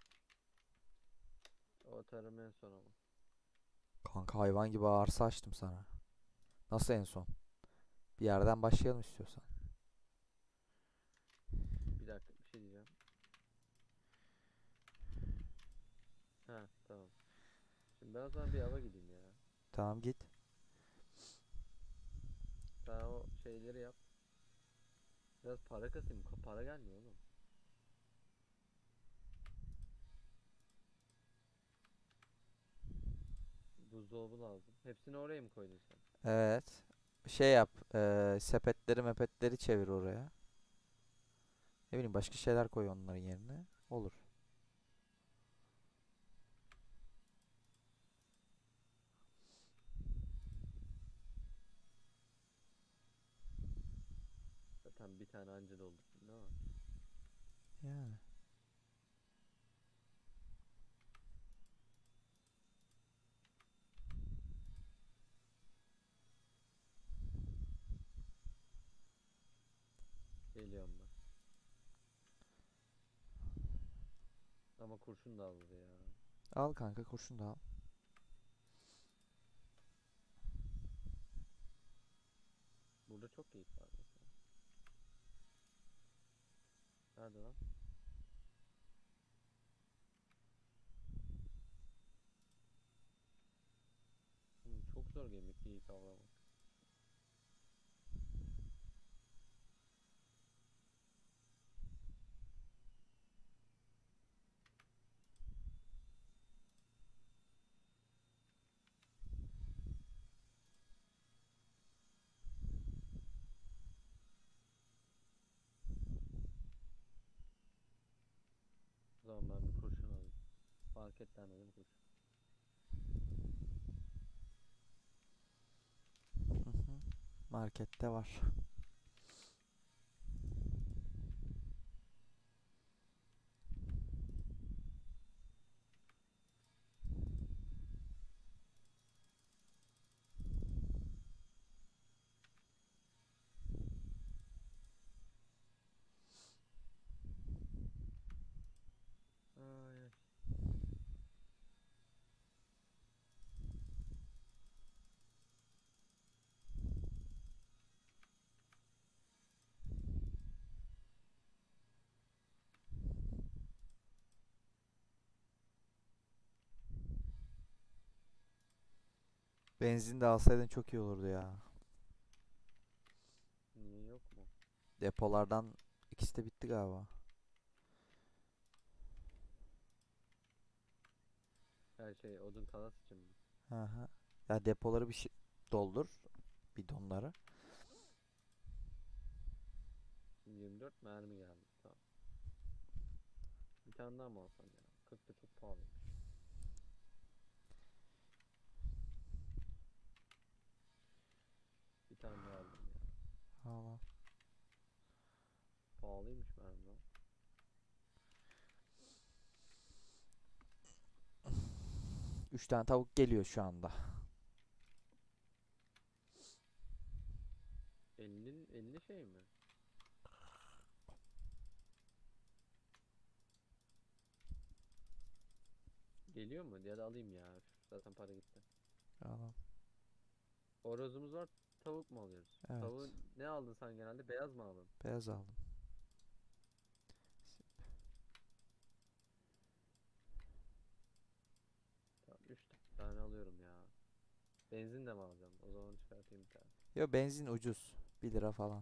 O tarım en son ama. kanka hayvan gibi arsa açtım sana. Nasıl en son? Bir yerden başlayalım istiyorsan. Bir dakika bir şey diyeceğim. Ha tamam. Şimdi ben o zaman bir ava gideyim ya. Tamam git. Sen o şeyleri yap. Biraz para kasayım. Ka- Para gelmiyor oğlum. Buzdolabı lazım. Hepsini oraya mı koydun sen? Evet. Şey yap. eee, sepetleri mepetleri çevir oraya. Ne bileyim başka şeyler koy onların yerine. Olur. Zaten bir tane anca doldurdun değil mi? Yani. Geliyorum ben. Ama kurşun da aldı ya. Al kanka kurşun da al. Burada çok geyik var mesela. Nerede lan? Oğlum çok zor gemik geyik avlamak. O zaman ben bir kurşun alayım. Marketten kurşun. Hı hı. Markette var. Ay, ay. Benzin de alsaydın çok iyi olurdu ya. Niye yok mu? Depolardan ikisi de bitti galiba. Her şey odun kalas için mi? Hı hı. Ya depoları bir şey doldur. Bidonları. Şimdi yirmi dört mermi geldi. Tamam. Bir tane daha mı alsam ya? kırk da çok pahalıymış. Bir tane daha aldım ya. Allah. Pahalıymış mermi lan. Üç tane tavuk geliyor şu anda. elli elli şey mi? Geliyor mu? Ya da alayım ya. Üf, zaten para gitti. Allah. Horozumuz var. Tavuk mu alıyoruz? Evet. Tavuğu ne aldın sen genelde? Beyaz mı aldın? Beyaz aldım. üç tane alıyorum ya. Benzin de mi alacağım? O zaman çıkartayım bir tane. Yo, benzin ucuz. bir lira falan.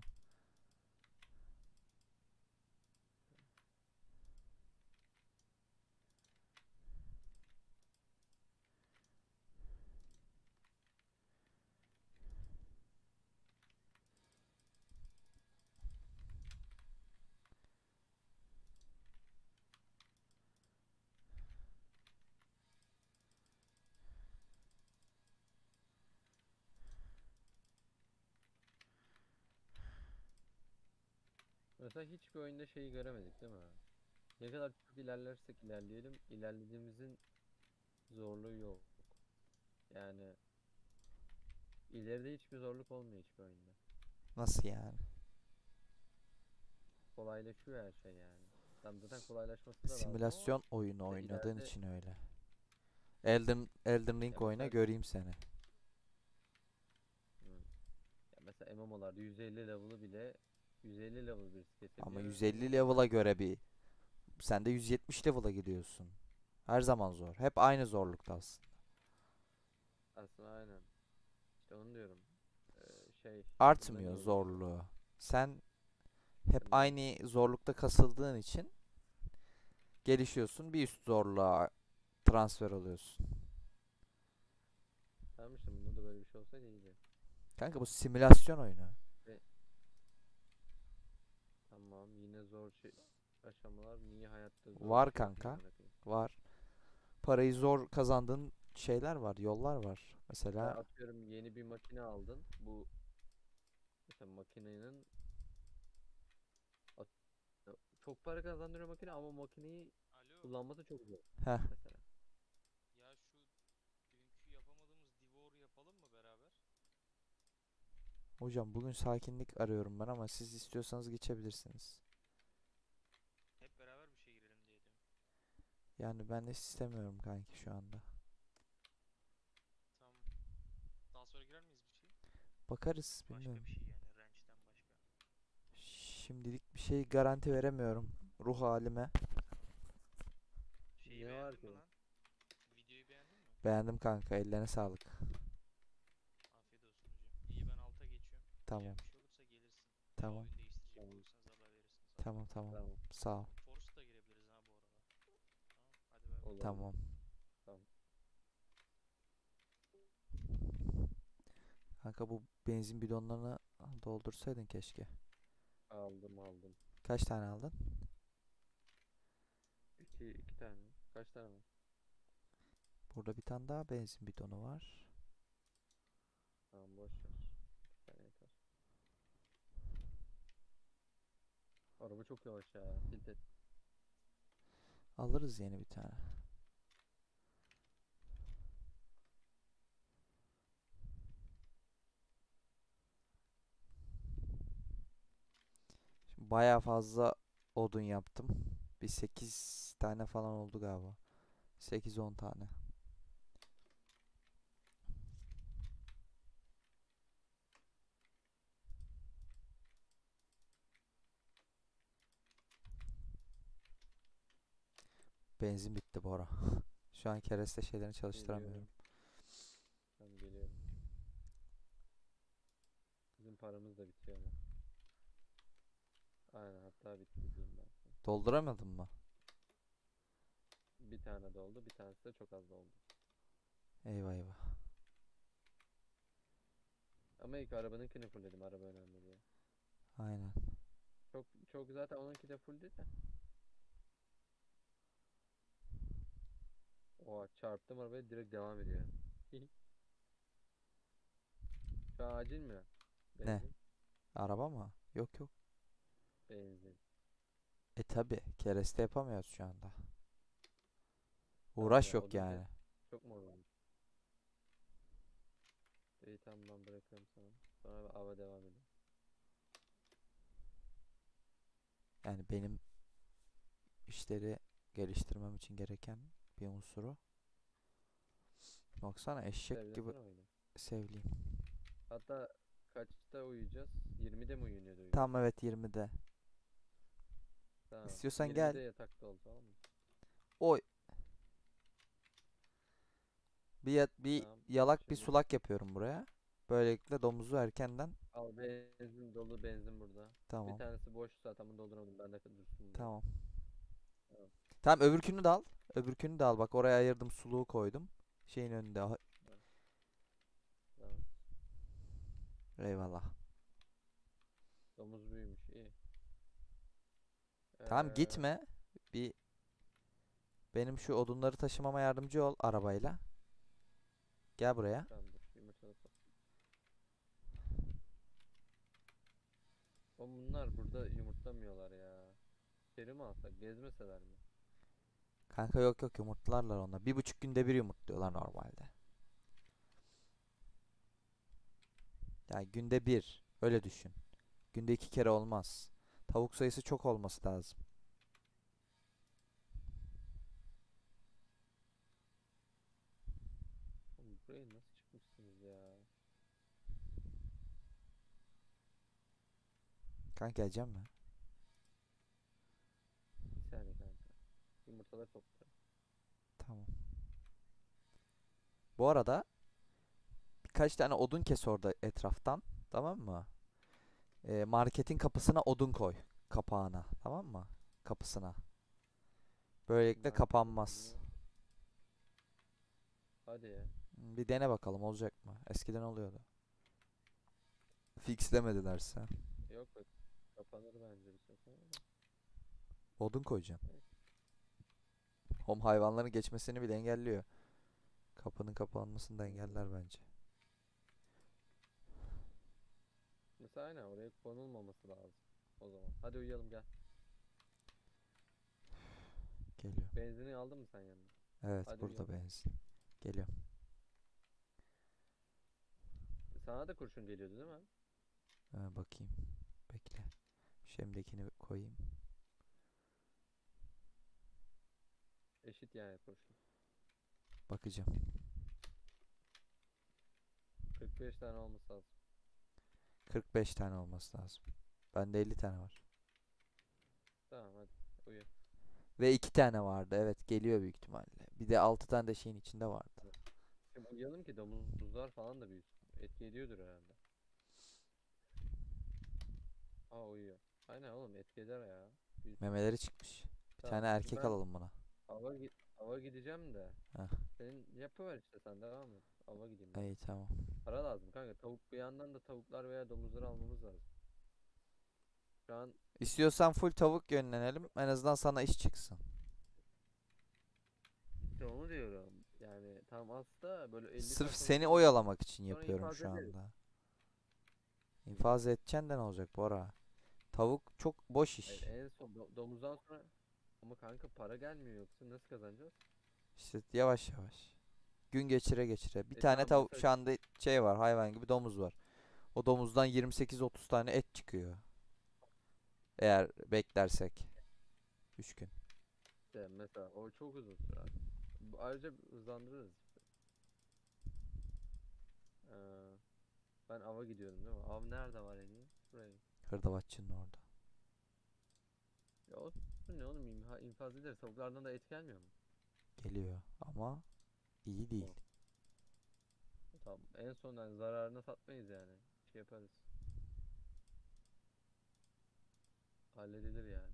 Mesela hiçbir oyunda şeyi göremedik değil mi? Ne kadar çok ilerlersek ilerleyelim, ilerlediğimizin zorluğu yok. Yani ileride hiçbir zorluk olmuyor hiçbir oyunda. Nasıl yani? Kolaylaşıyor her şey yani. Tam zaten kolaylaşması da lazım ama Simülasyon oyunu işte oynadığın ileride için öyle. Elden, Elden ya Ring oyna mesela göreyim seni. hı, ya mesela M M O'larda yüz elli level'ı bile yüz elli level birisi Ama kesebiliyor. yüz elli level'a M M O'larda göre bir, sen de yüz yetmiş level'a gidiyorsun. Her zaman zor. Hep aynı zorlukta aslında. aslında aynen. İşte onu diyorum. Ee, şey bunda Artmıyor niye öyle bir şey oldu? zorluğu. Sen hep Bunda aynı zorlukta kasıldığın için gelişiyorsun. Bir üst zorluğa transfer oluyorsun. tamam işte bunda da böyle bir şey olsaydı iyiydi. Kanka bu simülasyon oyunu. Ve tamam yine zor şey aşamalar niye hayatta zor bir Var şey yapayım kanka. amına koyayım. Var. Parayı zor kazandığın şeyler var. Yollar var. Mesela Mesela atıyorum yeni bir makine aldın. Bu mesela makinenin at- çok para kazandırıyor makine ama makineyi Alo. kullanması çok zor heh, mesela. Ya şu dünkü yapamadığımız Divor yapalım mı beraber? hocam bugün sakinlik arıyorum ben ama siz istiyorsanız geçebilirsiniz. Hep beraber bir şey girelim diye diyorum. Yani ben de istemiyorum kanki şu anda. Tamam. Daha sonra girer miyiz bir şey? Bakarız, Başka bilmiyorum. bir şey yani range'den başka. Şimdilik bir şey garanti veremiyorum ruh halime. Tamam. Şeyi Ne var beğendin mi ki? lan? Videoyu beğendin mi? Beğendim kanka, ellerine sağlık. Afiyet olsun hocam. İyi ben alta geçiyorum. Tamam, Diyeceğim bir şey olursa gelirsin. Veya tamam, oyun değiştirecek Tamam olursanız haber verirsiniz abi. tamam, tamam. tamam Sağ ol. Forest da girebiliriz ha bu arada. Tamam. Hadi bay bay. olabilir. Tamam. Tamam. Kanka bu benzin bidonlarını doldursaydın keşke. Aldım aldım. Kaç tane aldın? İki, iki tane. Kaç tane var? Burada bir tane daha benzin bidonu var. Tamam boş ver. İki tane yeter. Araba çok yavaş ya. Tilt et. Alırız yeni bir tane. Şimdi bayağı fazla odun yaptım. Bir sekiz tane falan oldu galiba. sekiz on tane. Benzin bitti Bora. Şu an kereste şeylerini çalıştıramıyorum. Geliyorum. Tamam geliyorum. Bizim paramız da bitiyor ama. Aynen hatta bitti diyeyim ben sana. Dolduramadın mı? Bir tane doldu. Bir tanesi de çok az doldu. Eyvah eyvah. Ama ilk arabanınkini fullledim. Araba önemli diye. Aynen. Çok çok zaten onunki de fulldü de. Oha çarptım arabaya direkt devam ediyor. Şu an acil mi? Ne? Benzin. Araba mı? Yok yok. Benzin. E tabi kereste yapamıyoruz şu anda. Tamam Uğraş ya yok odun kes. yani. Çok mu olmuş? İyi tamam ben bırakıyorum sana. Sonra ava devam edelim. Yani benim işleri geliştirmem için gereken bir unsuru. Baksana eşek gibi Sevdesene oyunu. sevliyim. Hatta kaçta uyuyacağız? yirmide mi uyunuyordu uyku? Tamam, evet, yirmide. Tamam. İstiyorsan yirmide gel. yatakta ol tamam mı? Oy. Bir, ya- bir Tamam. yalak bir Şimdi sulak yapıyorum buraya. Böylelikle domuzu erkenden al, benzin dolu, benzin burada. Bir tamam. tanesi boş zaten, bunu dolduramadım. Bende dursun burada. Tamam. Tamam. Tamam, öbürkünü de al. Öbürkünü de al. Bak, oraya ayırdım, suluğu koydum. Şeyin önünde. Ha- Tamam. Eyvallah. Domuz büyümüş, iyi. Tamam, Ee, gitme. Bir benim şu odunları taşımama yardımcı ol arabayla. Gel buraya. tamamdır. Yumurtalı top. Oğlum bunlar burada yumurtlamıyorlar ya. İçeri mi alsak? Gezmeseler mi? Kanka yok yok, yumurtlarlar onlar. Bir buçuk günde bir yumurtluyorlar normalde. Yani günde bir. Öyle düşün. Günde iki kere olmaz. Tavuk sayısı çok olması lazım. Oğlum buraya nasıl çıkmışsınız ya? Kanka geleceğim mi? Bir saniye kanka. Yumurtaları topla. Tamam. Bu arada birkaç tane odun kes orada etraftan. Tamam mı? Ee, marketin kapısına odun koy. Kapağına. Tamam mı? Kapısına. Böylelikle Market kapanmaz. odunu. Hadi ya. Hmm, Bir dene bakalım olacak mı? Eskiden oluyordu. Fixlemedilerse. Yok yok. Kapanır bence bir süre sonra da. Odun koyacaksın. Evet. Hom hayvanların geçmesini bile engelliyor. Kapının kapanmasını da Hmm. engeller bence. Mesela aynen oraya konulmaması lazım. O zaman. Hadi uyuyalım, gel. Geliyor. Benzini aldın mı sen yanına? Evet, Hadi burada uyuyalım. benzin. Geliyor. Sana da kurşun geliyordu değil mi? Ee, bakayım. Bekle. Şemdekini koyayım. Eşit yani kurşun. Bakacağım. kırk beş tane olması lazım. kırk beş tane olması lazım. Bende elli tane var. Tamam hadi uyu. Ve iki tane vardı. Evet, geliyor büyük ihtimalle. Bir de altı tane de şeyin içinde vardı. Şimdi uyuyalım ki domuzlar falan da büyüsün. Etki ediyordur herhalde. Aa uyuyor. Aynen oğlum, etki eder ya. Büyüsün. Memeleri çıkmış. Bir Tamam tane şimdi erkek ben alalım buna. ava, gi ava gideceğim de. Heh, Senin yapıver işte, sen devam et. Ava gideyim ben. iyi tamam. Para lazım kanka. Tavuk, bir yandan da tavuklar veya domuzları almamız lazım. Şu an İstiyorsan full tavuk yönlenelim. En azından sana iş çıksın. işte onu diyorum. Yani tam aslında böyle elli Sırf tane tavuk seni alalım. oyalamak için Sonra yapıyorum infaz şu ederiz. anda. Hı. İnfaz edeceksin de ne olacak Bora? Tavuk çok boş Hayır, iş. en son do- domuzdan sonra ama kanka para gelmiyor, yoksa nasıl kazanacağız? İşte yavaş yavaş. Gün geçire geçire. Bir E tane tamam tavuk mesela şu anda şey var, hayvan gibi domuz var. O domuzdan yirmi sekiz otuz tane et çıkıyor. Eğer beklersek. üç gün. işte mesela o çok uzun sürer. Bu- Ayrıca hızlandırırız işte. Ee, ben ava gidiyorum değil mi? Av nerede var en iyi? Buraya. Hırdavatçının orada. Ya olsun, ne oğlum, imha, infaz ederiz. Tavuklardan da et gelmiyor mu? Geliyor ama iyi değil. Tamam. Tamam. En son yani zararına satmayız yani. Şey yaparız. Halledilir yani.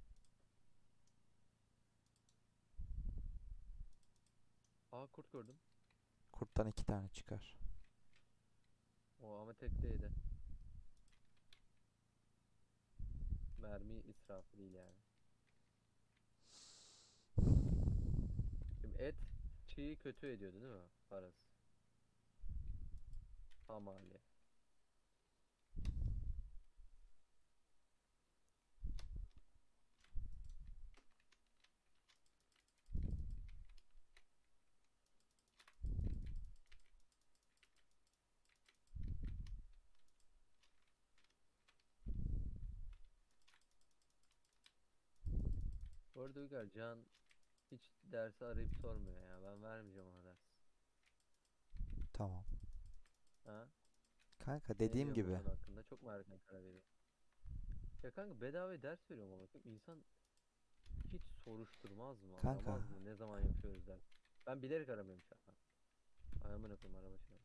Aa, kurt gördüm. Kurttan iki tane çıkar. O ama tek değdi. Mermi israfı değil yani. Şimdi et çiğ kötü ediyordu değil mi? Parası. Hamali. Bu arada Uygar, Can hiç dersi arayıp sormuyor ya. Ben vermeyeceğim ona ders. Tamam. Ha? Kanka Ne dediğim diyorsun bu gibi. konu hakkında? Çok mu erken karar veriyorum? Ya kanka, bedava ders veriyorum ama insan hiç soruşturmaz mı, Kanka aramaz mı? Ne zaman yapıyoruz ders? Ben bilerek aramıyorum şaka. Ay amına koyayım araba şey.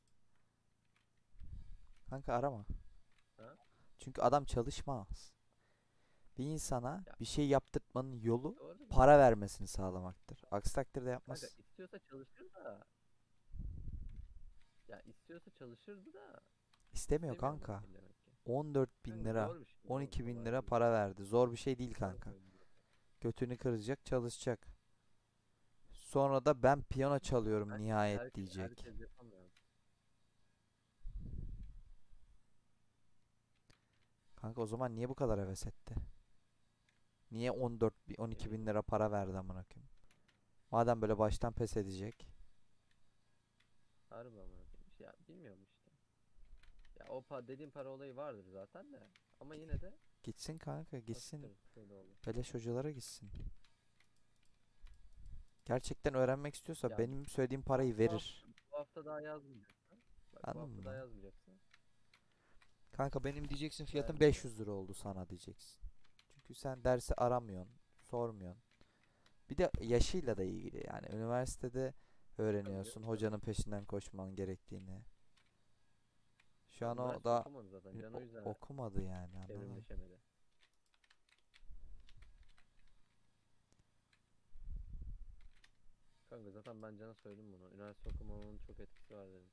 Kanka arama. Ha? Çünkü adam çalışmaz. Bir insana Ya bir şey yaptırtmanın yolu doğru da para vermesini sağlamaktır. Aksi takdirde kanka yapmaz. istiyorsa çalışır da ya istiyorsa çalışırdı da İstemiyor istemiyor amına kanka. koyayım demek ki. on dört bin Kanka lira, zor bir şey oğlum on iki bin kolay lira değil. para verdi. Zor bir şey değil Amına kanka. koyayım zaten. Götünü kıracak, çalışacak. Sonra da ben piyano çalıyorum Bence nihayet herkes, diyecek. herkes yapamıyor. Kanka o zaman niye bu kadar heves etti? Niye on dört bin, on Ne iki bin bileyim. lira para verdi amına koyayım? Madem böyle baştan pes edecek. Harbi amına koyayım. Ya bilmiyorum işte. Ya o pa dediğim para olayı vardır zaten de. Ama yine de Gitsin kanka, gitsin. asiktir şöyle olur. Beleş hocalara gitsin. Gerçekten öğrenmek istiyorsa Ya benim söylediğim bu, parayı bu hafta, verir. bu hafta daha yazmayacaksın. Bak bu Anladın hafta daha mı? yazmayacaksın. Kanka benim diyeceksin fiyatın Vermeyeceksin. beş yüz lira oldu sana diyeceksin. Çünkü sen dersi aramıyorsun, sormuyorsun. Bir de yaşıyla da ilgili yani üniversitede Tabii öğreniyorsun canım tabii. hocanın peşinden koşman gerektiğini. Şu Ya an o üniversite da okumadı zaten. ü- Can o o- yüzden okumadı yani anladın mı? evrimleşemedi. Kanka zaten ben Can'a söyledim bunu. Üniversite okumamın çok etkisi var dedim.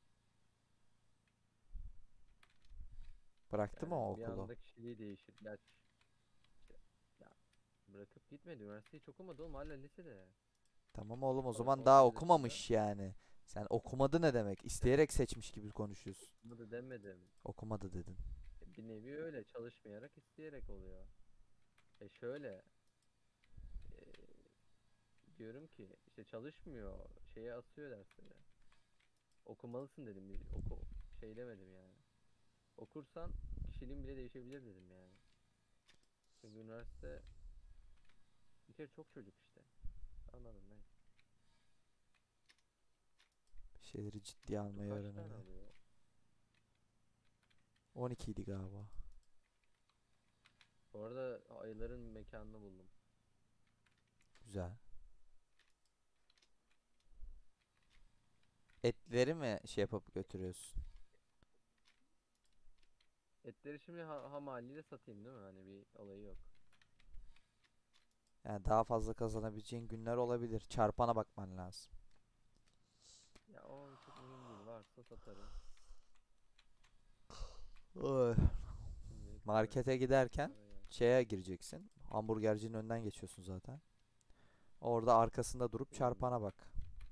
Bıraktı mı o Yani bir okulu? anda kişiliği değişir. Gerçi işte, ya bırakıp gitmedi. Üniversiteyi hiç okumadı oğlum. Hala lisede. Tamam oğlum o Daha zaman daha on sekiz yaşında. okumamış yani. Sen okumadı ne demek? İsteyerek seçmiş gibi konuşuyorsun. Bunu da demedim. Okumadı dedin. E, Bir nevi öyle. Çalışmayarak isteyerek oluyor. E şöyle. e, diyorum ki işte çalışmıyor. Şeye asıyor dersleri. Okumalısın dedim. Bir oku şey demedim yani. Okursan kişiliğin bile değişebilir dedim yani. Çünkü üniversite bir kere çok çocuk işte. Anladım neyse. Bir şeyleri ciddiye almayı Kaç tane öğreneli. alıyor? on iki idi galiba. Bu arada ayıların mekanını buldum. Güzel. Etleri mi şey yapıp götürüyorsun? Etleri şimdi ha ham haliyle satayım değil mi? Hani bir olayı yok. Yani daha fazla kazanabileceğin günler olabilir. Çarpana bakman lazım. Ya o çok mühim değil. Varsa satarım. Oy. Şimdilik para, Markete giderken para gelsin. şeye gireceksin. Hamburgercinin önünden geçiyorsun zaten. Orada arkasında durup Hmm. çarpana bak.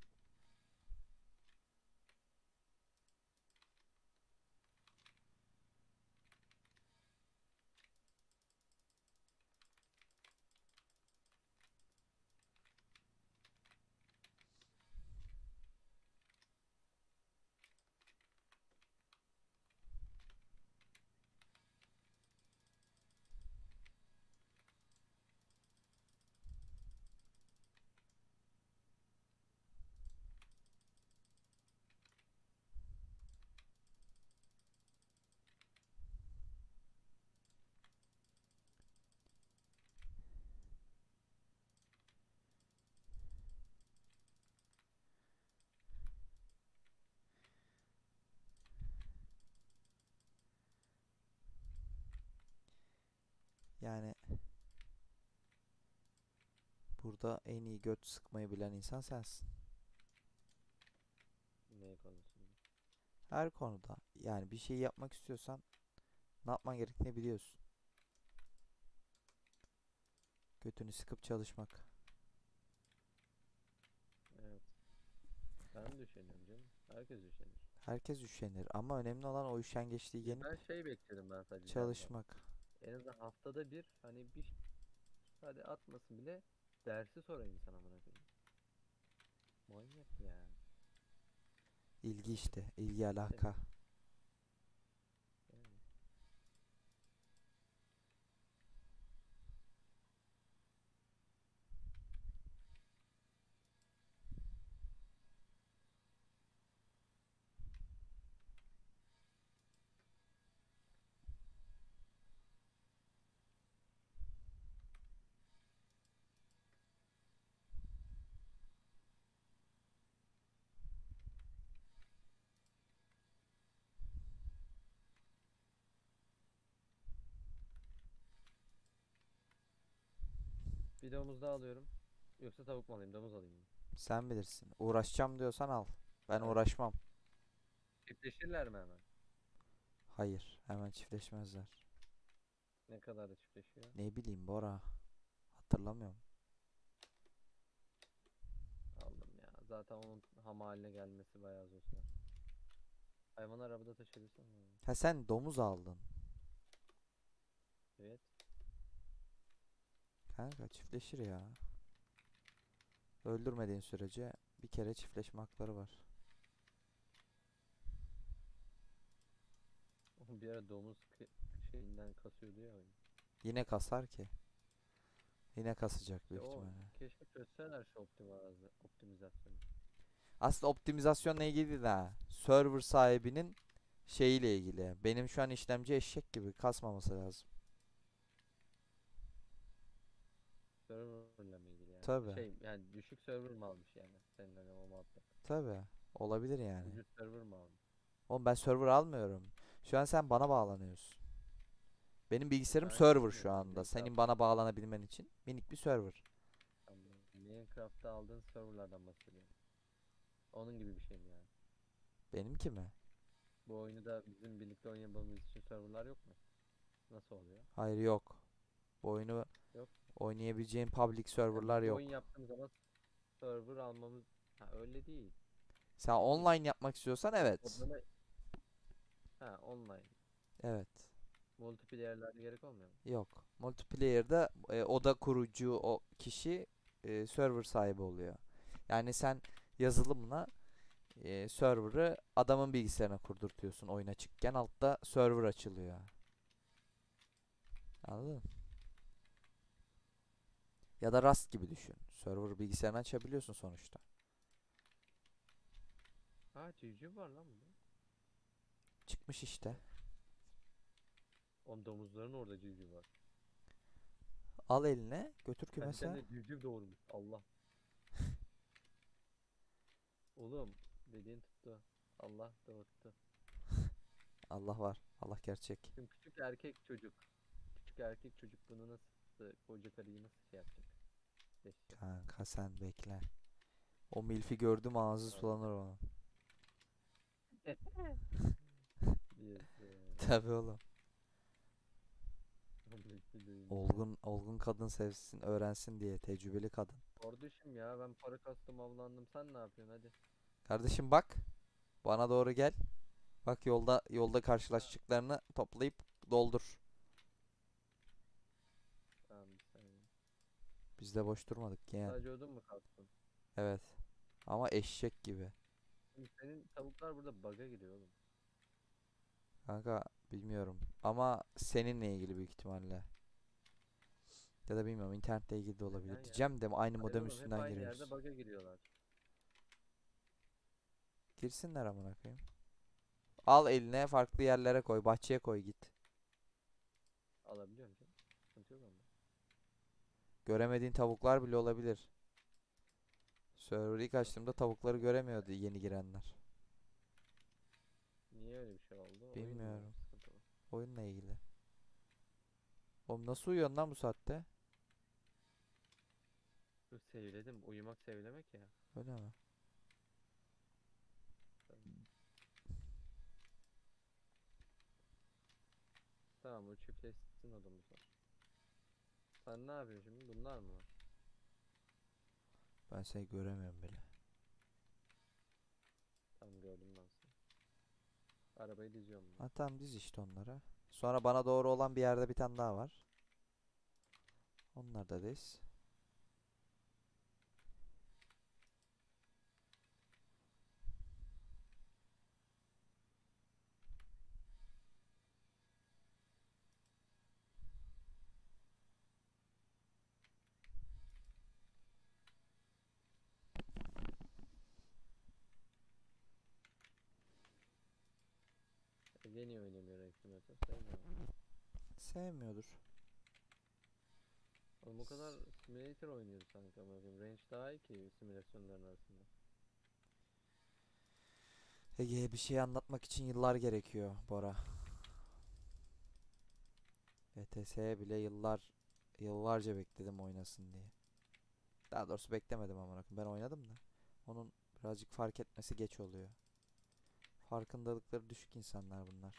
Yani burada en iyi göt sıkmayı bilen insan sensin. Ne konusunda? Her konuda. Yani bir şey yapmak istiyorsan ne yapman gerektiğini biliyorsun. Götünü sıkıp çalışmak. Evet. Ben düşünüyorum canım. Herkes düşünür. Herkes üşenir ama önemli olan o üşengeçliği Ya yenip ben şey bekledim ben sadece Can'dan. çalışmak. En azından haftada bir hani bir hadi atmasın bile dersi sorayım sana amına koyayım. Manyak ya. İlgi işte, ilgi Neyse. alaka. Yani. Bir domuz daha alıyorum. Yoksa tavuk mu alayım, domuz alayım mı? Sen bilirsin. Uğraşacağım diyorsan al. Ben Evet. uğraşmam. Çiftleşirler mi hemen? Hayır, hemen çiftleşmezler. Ne kadar da çiftleşiyor? Ne bileyim Bora. Hatırlamıyorum. Aldım ya. Zaten onun ham haline gelmesi bayağı zor sürer. Hayvanı arabada taşıyabilirsem mi? Ha sen domuz aldın. Evet. Kanka çiftleşir ya. Öldürmediğin sürece bir kere çiftleşme hakları var. O bir ara domuz kı- şeyinden kasıyordu ya oyun. Yine kasar ki. Yine kasacak İşte büyük o ihtimalle. keşke çözseler şu optimize, optimizasyonu. Aslında optimizasyonla ilgili değil de server sahibinin şeyiyle ilgili. Benim şu an işlemci eşek gibi kasmaması lazım. Serverla mı ilgili yani? Tabii. Şey yani düşük server mı almış yani? Senin hani o muhabbet. Tabii. Olabilir yani. Ucuz server mı almış? Oğlum ben server almıyorum. Şu an sen bana bağlanıyorsun. Benim bilgisayarım Ben server şey şu diyorum, anda. Senin Minecraft, bana bağlanabilmen için minik bir server. tamam. Minecraft'ta aldığın serverlardan bahsediyorum. Onun gibi bir şey mi yani? Benimki mi? Bu oyunu da bizim birlikte oynayalımız için serverlar yok mu? Nasıl oluyor? Hayır yok. Bu oyunu Yok. oynayabileceğin public Yani serverlar bir yok. oyun yaptığımız zaman server almamız... Ha öyle değil. Sen Şey değil. online yapmak istiyorsan evet. Odana... Ha online. Evet. Multiplayer'lerde gerek olmuyor mu? Yok. Multiplayer'da e, oda kurucu o kişi e, server sahibi oluyor. Yani sen yazılımla e, server'ı adamın bilgisayarına kurdurtuyorsun oyun açıkken altta server açılıyor. Anladın mı? Ya da Rust gibi düşün. Server bilgisayarını açabiliyorsun sonuçta. Ha civciv var lan burada. Çıkmış işte. Oğlum domuzların orada civciv var. Al eline götür Ben bir kümese. tane civciv doğurmuş. Allah. Oğlum dediğin tuttu. Allah doğurttu. Allah var. Allah gerçek. Şimdi küçük erkek çocuk. Küçük erkek çocuk bunu nasıl koca karıyı nasıl şey yapacak? Besleyecek. Kanka sen bekle. O milfi gördüm ağzı Abi. sulanır onun. Diyorsun. Tabii oğlum. Komplekli değil. Olgun olgun kadın sevsin, öğrensin diye tecrübeli kadın. Kardeşim ya ben para kastım avlandım. Sen ne yapıyorsun hadi. Kardeşim bak, bana doğru gel. Bak yolda yolda karşılaştıklarını toplayıp doldur. Tamam bir saniye. Biz de boş durmadık yani. Sadece odun mu kastın? Evet. Ama eşek gibi. Şimdi senin tavuklar burada bug'a giriyor oğlum. Kanka bilmiyorum. Ama seninle ilgili büyük ihtimalle. Ya da bilmiyorum internetle ilgili de olabilir. Neden ya? Diyeceğim de aynı Hayır modem oğlum hep üstünden aynı giriyoruz. yerde bug'a giriyorlar. Girsinler amına koyayım. Al eline farklı yerlere koy. Bahçeye koy git. Alabiliyorum canım. Sıkıntı yok onda. Göremediğin tavuklar bile olabilir. Server'ı ilk açtığımda tavukları göremiyordu yeni girenler. Niye öyle bir şey oldu? Oyun mu Bilmiyorum. sıkıntılı? Oyunla ilgili. Oğlum nasıl uyuyorsun lan bu saatte? Dur sevledim. Uyumak sevlemek ya. Öyle mi? Tamam o çiftleşsin odamız var. Sen ne yapıyorsun şimdi? Bunlar mı var? Ben seni göremiyorum bile. Tamam gördüm ben seni. Arabayı diziyorum ben. Ha tamam diz işte onlara. Sonra bana doğru olan bir yerde bir tane daha var. Onlar da diz. Ege niye oynamıyor Rank Simulator? Sevmiyor mu? Sevmiyordur. Oğlum o kadar simulator oynuyoruz sanki ama bakayım. Range daha iyi ki simülasyonların arasında. Ege'ye bir şey anlatmak için yıllar gerekiyor Bora. V T S'ye bile yıllar yıllarca bekledim oynasın diye. Daha doğrusu beklemedim amına koyayım. Ben oynadım da. Onun birazcık fark etmesi geç oluyor. Farkındalıkları düşük insanlar bunlar.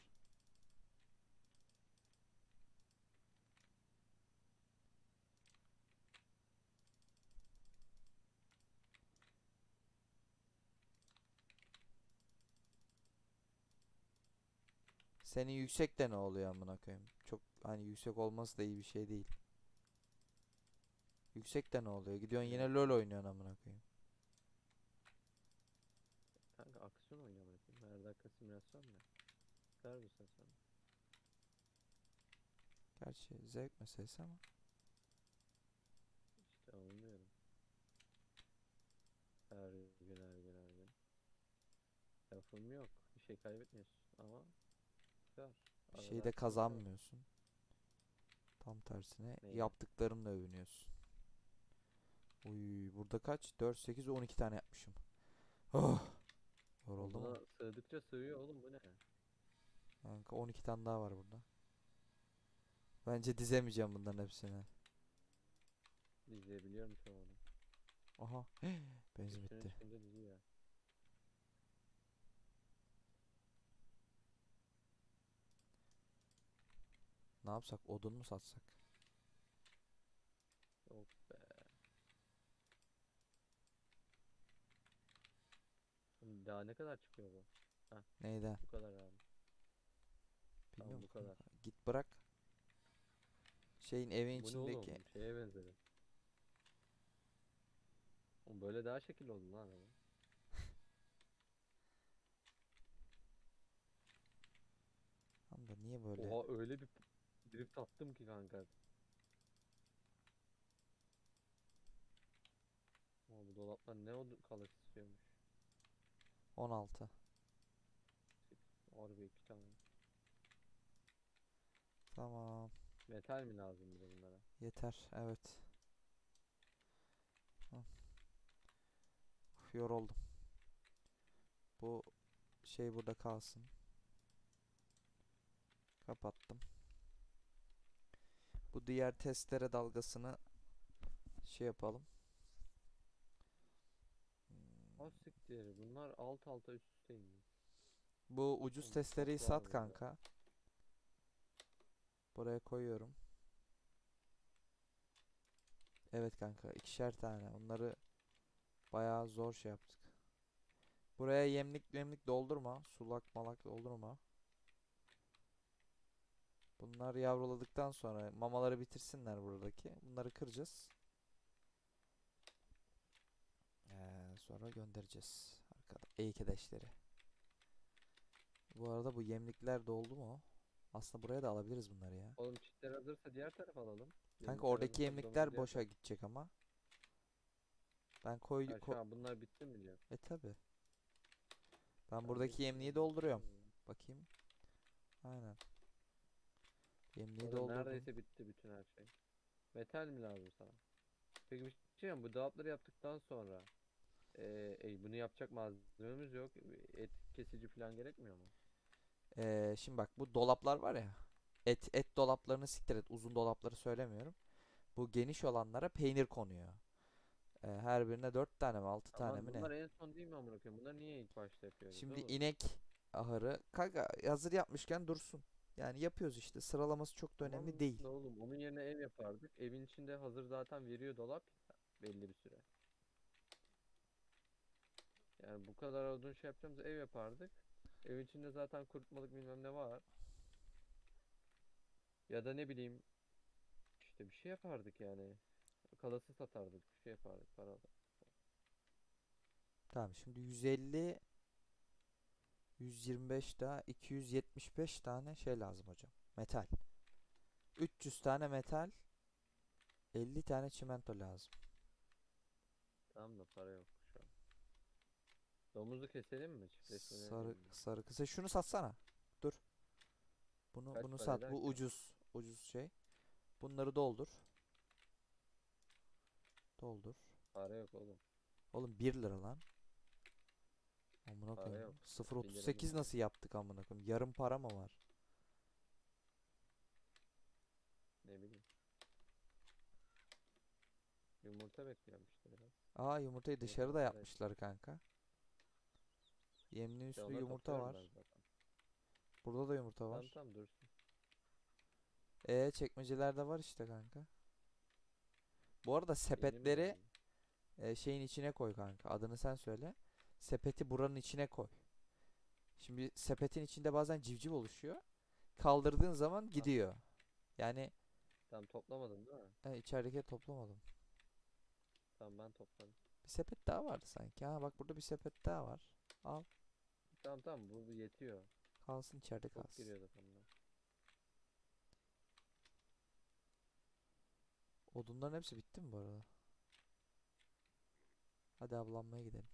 Senin yüksek de ne oluyor amına koyayım? Çok hani yüksek olması da iyi bir şey değil. Yüksek de ne oluyor? Gidiyorsun yine LoL oynuyorsun amına koyayım. Kanka aksiyon oynuyor bırakayım. Her dakika simülasyon ne? Ver bu sen sonra. Gerçi zevk meselesi ama. İşte onu diyorum. Her gün her gün her gün. Lafım yok. Bir şey kaybetmiyorsun ama var. Bir Arada şey de aksiyon var. kazanmıyorsun. Tam tersine Neyle? yaptıklarınla övünüyorsun. Uy, burada kaç? dört, sekiz, on iki tane yapmışım. Oh, yoruldum ama. Buna sığdıkça sığıyor oğlum, bu ne? Kanka on iki tane daha var burada. Bence dizemeyeceğim bunların hepsini. İzleyebiliyorum çoğunu. Aha. Benzin Üstüne bitti. çıkınca diziyor. Ne yapsak? Odun mu satsak? Yok be. Oğlum daha ne kadar çıkıyor bu? Neyden? Bu kadar abi. Tamam, Bilmiyorum bu kadar. kanka. Git bırak. Şeyin evin Bu ne oğlum? içindeki. Şeye benzedi. Oğlum böyle daha şekil oldu lan ama. Tam da niye böyle? Oha, öyle bir drift attım ki kanka. Ama bu dolaplar ne oldu kalır istiyormuş. on altı. Harbi iki tane. Tamam. Metal mi lazım bir de bunlara? Yeter. Evet. Hı. Uf, yoruldum. Bu şey burada kalsın. Kapattım. Bu diğer testere dalgasını şey yapalım. Hmm, Az siktir. Bunlar alt alta üst üste indi. Bu ucuz Oğlum, testereyi çok var sat burada. kanka. Buraya koyuyorum. Evet kanka, ikişer tane. Onları bayağı zor şey yaptık. Buraya yemlik yemlik doldurma. Sulak malak doldurma. Bunlar yavruladıktan sonra mamaları bitirsinler buradaki. Bunları kıracağız. Ee, sonra göndereceğiz. Arkada arkadaşları. Bu arada bu yemlikler doldu mu? Aslında buraya da alabiliriz bunları ya. Oğlum çitler hazırsa diğer tarafa alalım. Kanka Yemlikler oradaki hazırsa buramızı yemlikler diğer boşa tarafa. gidecek ama. Ben koy, Ha, ko şu an bunlar bitti mi diyor? E tabi. Ben Tamam, buradaki bitti yemliği mi? dolduruyorum. Bakayım. Aynen. Yemliği Orada doldurdum. neredeyse bitti bütün her şey. Metal mi lazım sana? Peki bir şey diyeceğim, bu dolapları yaptıktan sonra eee e, bunu yapacak malzememiz yok. Et kesici falan gerekmiyor mu? Ee, şimdi bak bu dolaplar var ya. Et et dolaplarını siktir et. Uzun dolapları söylemiyorum. Bu geniş olanlara peynir konuyor. Ee, her birine dört tane mi altı tane Aman mi ne? bunlar en son değil mi amına koyayım? Bunlar niye ilk başta yapıyoruz Şimdi oğlum? inek ahırı. Kanka hazır yapmışken dursun. Yani yapıyoruz işte. Sıralaması çok da önemli Tamam değil. da oğlum, onun yerine ev yapardık. Evin içinde hazır zaten veriyor dolap belli bir süre. Yani bu kadar odun şey yapacağımız ev yapardık. Evin içinde zaten kurutmalık bilmem ne var. Ya da ne bileyim işte bir şey yapardık yani. Kalası satardık, bir şey yapardık para. Tamam şimdi yüz elli yüz yirmi beş daha iki yüz yetmiş beş tane şey lazım hocam. Metal. üç yüz tane metal. elli tane çimento lazım. Tamam da para yok şu an. Domuzu keselim mi? Çiftleşmeye Sarı gidelim mi? sarı kısa şunu satsana. Dur. Bunu Kaç bunu para sat. eder Bu ki o? ucuz. Ucuz şey. Bunları doldur. Doldur. Para yok oğlum. Oğlum bir lira lan. Amına Para koyayım. yok. sıfır Bir otuz liramız sekiz yok. nasıl yaptık amına koyayım? Yarım para mı var? Ne bileyim. Yumurta bekliyorum işte biraz. Aa, yumurtayı Yumurta dışarıda para yapmışlar kanka. Yeminin İşte üstünde onları yumurta topluyorum ben var. zaten. Burada da yumurta Tamam var. tamam dursun. E çekmecelerde var işte kanka. Bu arada Yeni mi sepetleri geldi? e, şeyin içine koy kanka. Adını sen söyle. Sepeti buranın içine koy. Şimdi sepetin içinde bazen civciv oluşuyor. Kaldırdığın zaman Ha, gidiyor. Yani tamam toplamadın değil mi? e, içerideki toplamadım. Tamam ben topladım. Bir sepet daha vardı sanki. Ha bak, burada bir sepet daha var. Al. Tamam tamam bu, bu yetiyor. Kalsın, içeride Çok kalsın. giriyor zaten buna. Odunların hepsi bitti mi bu arada? Hadi avlanmaya gidelim.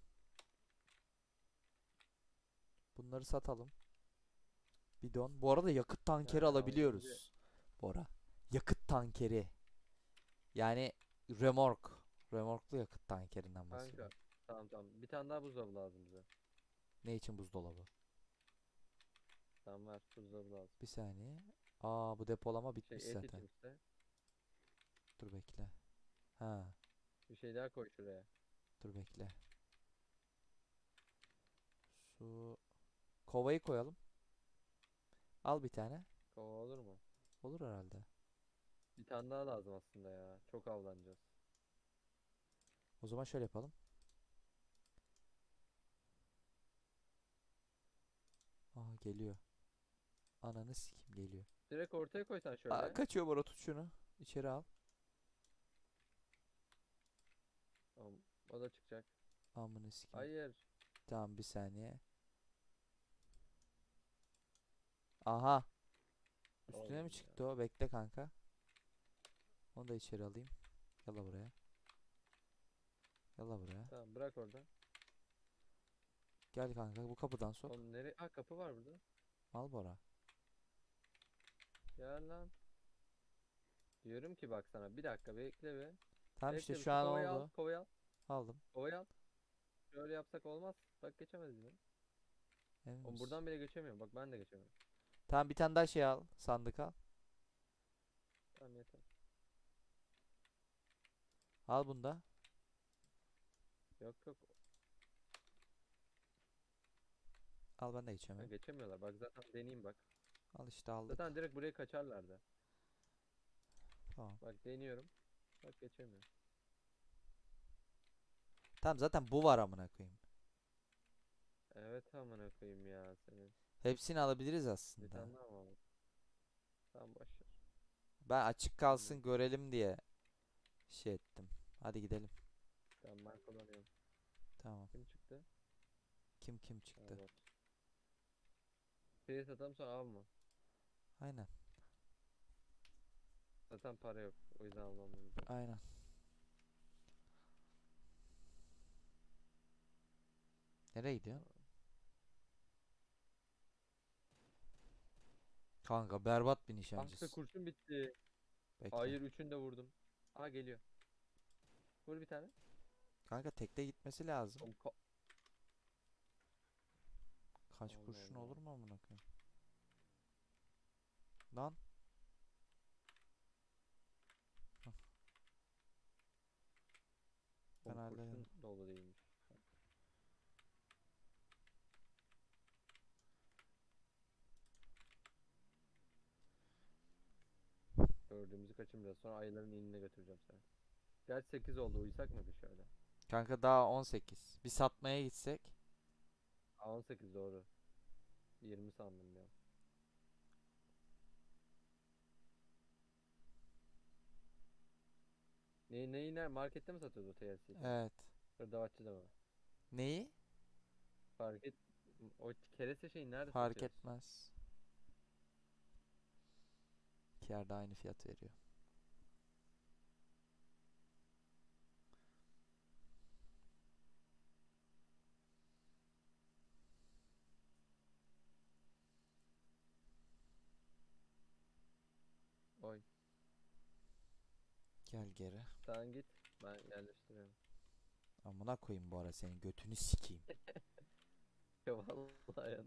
Bunları satalım. Bidon. Bu arada yakıt tankeri Yani az önce alabiliyoruz. Bora. Yakıt tankeri. Yani remork. Remorklu yakıt tankerinden kanka. bahsediyorum. Tamam tamam. Bir tane daha buzdolabı lazım bize. Ne için buzdolabı? Tamam ver buzdolabı lazım. Bir saniye. Aa, bu depolama Şey bitmiş et zaten. için işte. Dur bekle. Ha, Bir şey daha koy şuraya. dur bekle. Su. Kovayı koyalım. Al bir tane. Kova olur mu? Olur herhalde. Bir tane daha lazım aslında ya. Çok avlanacağız. O zaman şöyle yapalım. Aha, geliyor. Ananı sikim, geliyor. Direkt ortaya koy sen Aa, şöyle. kaçıyor Bora, tut şunu. İçeri al. Tamam. O da çıkacak. Amına sikim. Hayır. Tamam, bir saniye. Aha. Üstüne mi Oğlum çıktı ya. o? Bekle kanka. Onu da içeri alayım. Yalla buraya. Yalla buraya. Tamam bırak orada. Gel kanka, bu kapıdan sok. Oğlum nereye? Aa kapı var burada. Al Bora. Gel lan. Diyorum ki bak sana. Bir dakika bekle be. Tamam işte, Bekle bir şu şu an kovayı al. oldu. Kovayı al. Aldım. Kovayı al. Şöyle yapsak olmaz. Bak geçemez mi? Emin Oğlum misin? buradan bile geçemiyorum. Bak ben de geçemiyorum. Tamam, bir tane daha şey al. Sandık al. Tamam yeter. Al bunu da. Yok yok. Al, ben de Ha, geçemiyorum. geçemiyorlar. Bak zaten deneyeyim bak. Al işte, aldık. Zaten direkt buraya kaçarlardı. Tamam. Bak deniyorum. Bak geçemiyor. Tamam, zaten bu var amına koyayım. Evet amına koyayım ya senin. Hepsini alabiliriz Bir aslında. tane daha mı alalım? Tamam başla. Ben açık Tamam, kalsın görelim diye şey ettim. Hadi gidelim. tamam ben kullanıyorum. Tamam. Kim çıktı? Kim kim Ha, çıktı? bot. Şeyi satalım sonra av mı? Aynen. Zaten para yok. O yüzden almamız lazım. Aynen. Nereye gidiyorsun? Kanka berbat bir Ah be nişancısın. kurşun bitti. Bekle. Hayır üçünü de vurdum. Aa geliyor. Vur bir tane. Kanka tekte gitmesi lazım. Oğlum, ko- Kaç Allah kurşun Allah. olur mu amına koyayım? Lan. Hah, ben Oğlum hallederim. kurşun dolu değilmiş. Gördüğümüzü kaçırmayacağız. Sonra ayıların inine götüreceğim seni. Gerçi sekiz oldu. Uyusak mı bir şöyle? Kanka daha on sekiz. Bir satmaya gitsek. Aa on sekiz doğru. yirmi sandım ya. Ne, neyi ne markette mi satıyordu o T L C'yi? Evet. Hırdavatçıda mı? Neyi? Fark et. O kereste şeyi nerede Fark satıyoruz? etmez. İki yerde aynı fiyat veriyor. Oy. Gel geri. Sen git. Ben yerleştiriyorum. Amına koyayım bu ara, senin götünü sikeyim. Ya vallahi yani.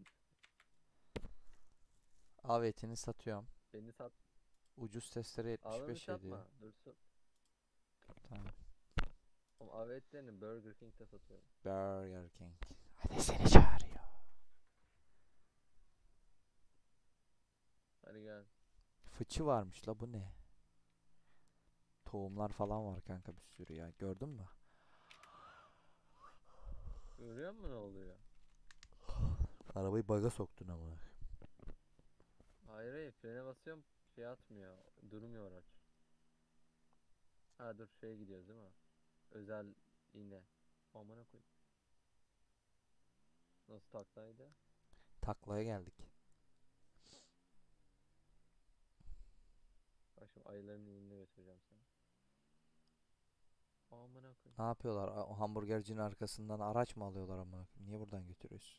Av etini satıyorum. Beni sat. Ucuz testere Alanı yetmiş beş ediyor. satma. Dursun. Tamam. Ama av etlerini Burger King'de satıyorum. Burger King. Hadi seni çağırıyor. Hadi gel. Fıçı varmış la, bu ne? Tohumlar falan var kanka, bir sürü ya. Gördün mü? Görüyor musun ne oluyor? Arabayı baga soktun ama. Hayır hayır, frene basıyorum, şey atmıyor. Durmuyor araç. Ha dur, şeye gidiyoruz değil mi? Özel iğne. Amına koyayım. Nasıl taklaydı? Taklaya geldik. Bak şimdi ayıların iğnine götüreceğim seni. Amına koyayım. Ne yapıyorlar? A- O hamburgercinin arkasından araç mı alıyorlar ama? Niye buradan götürüyorsun?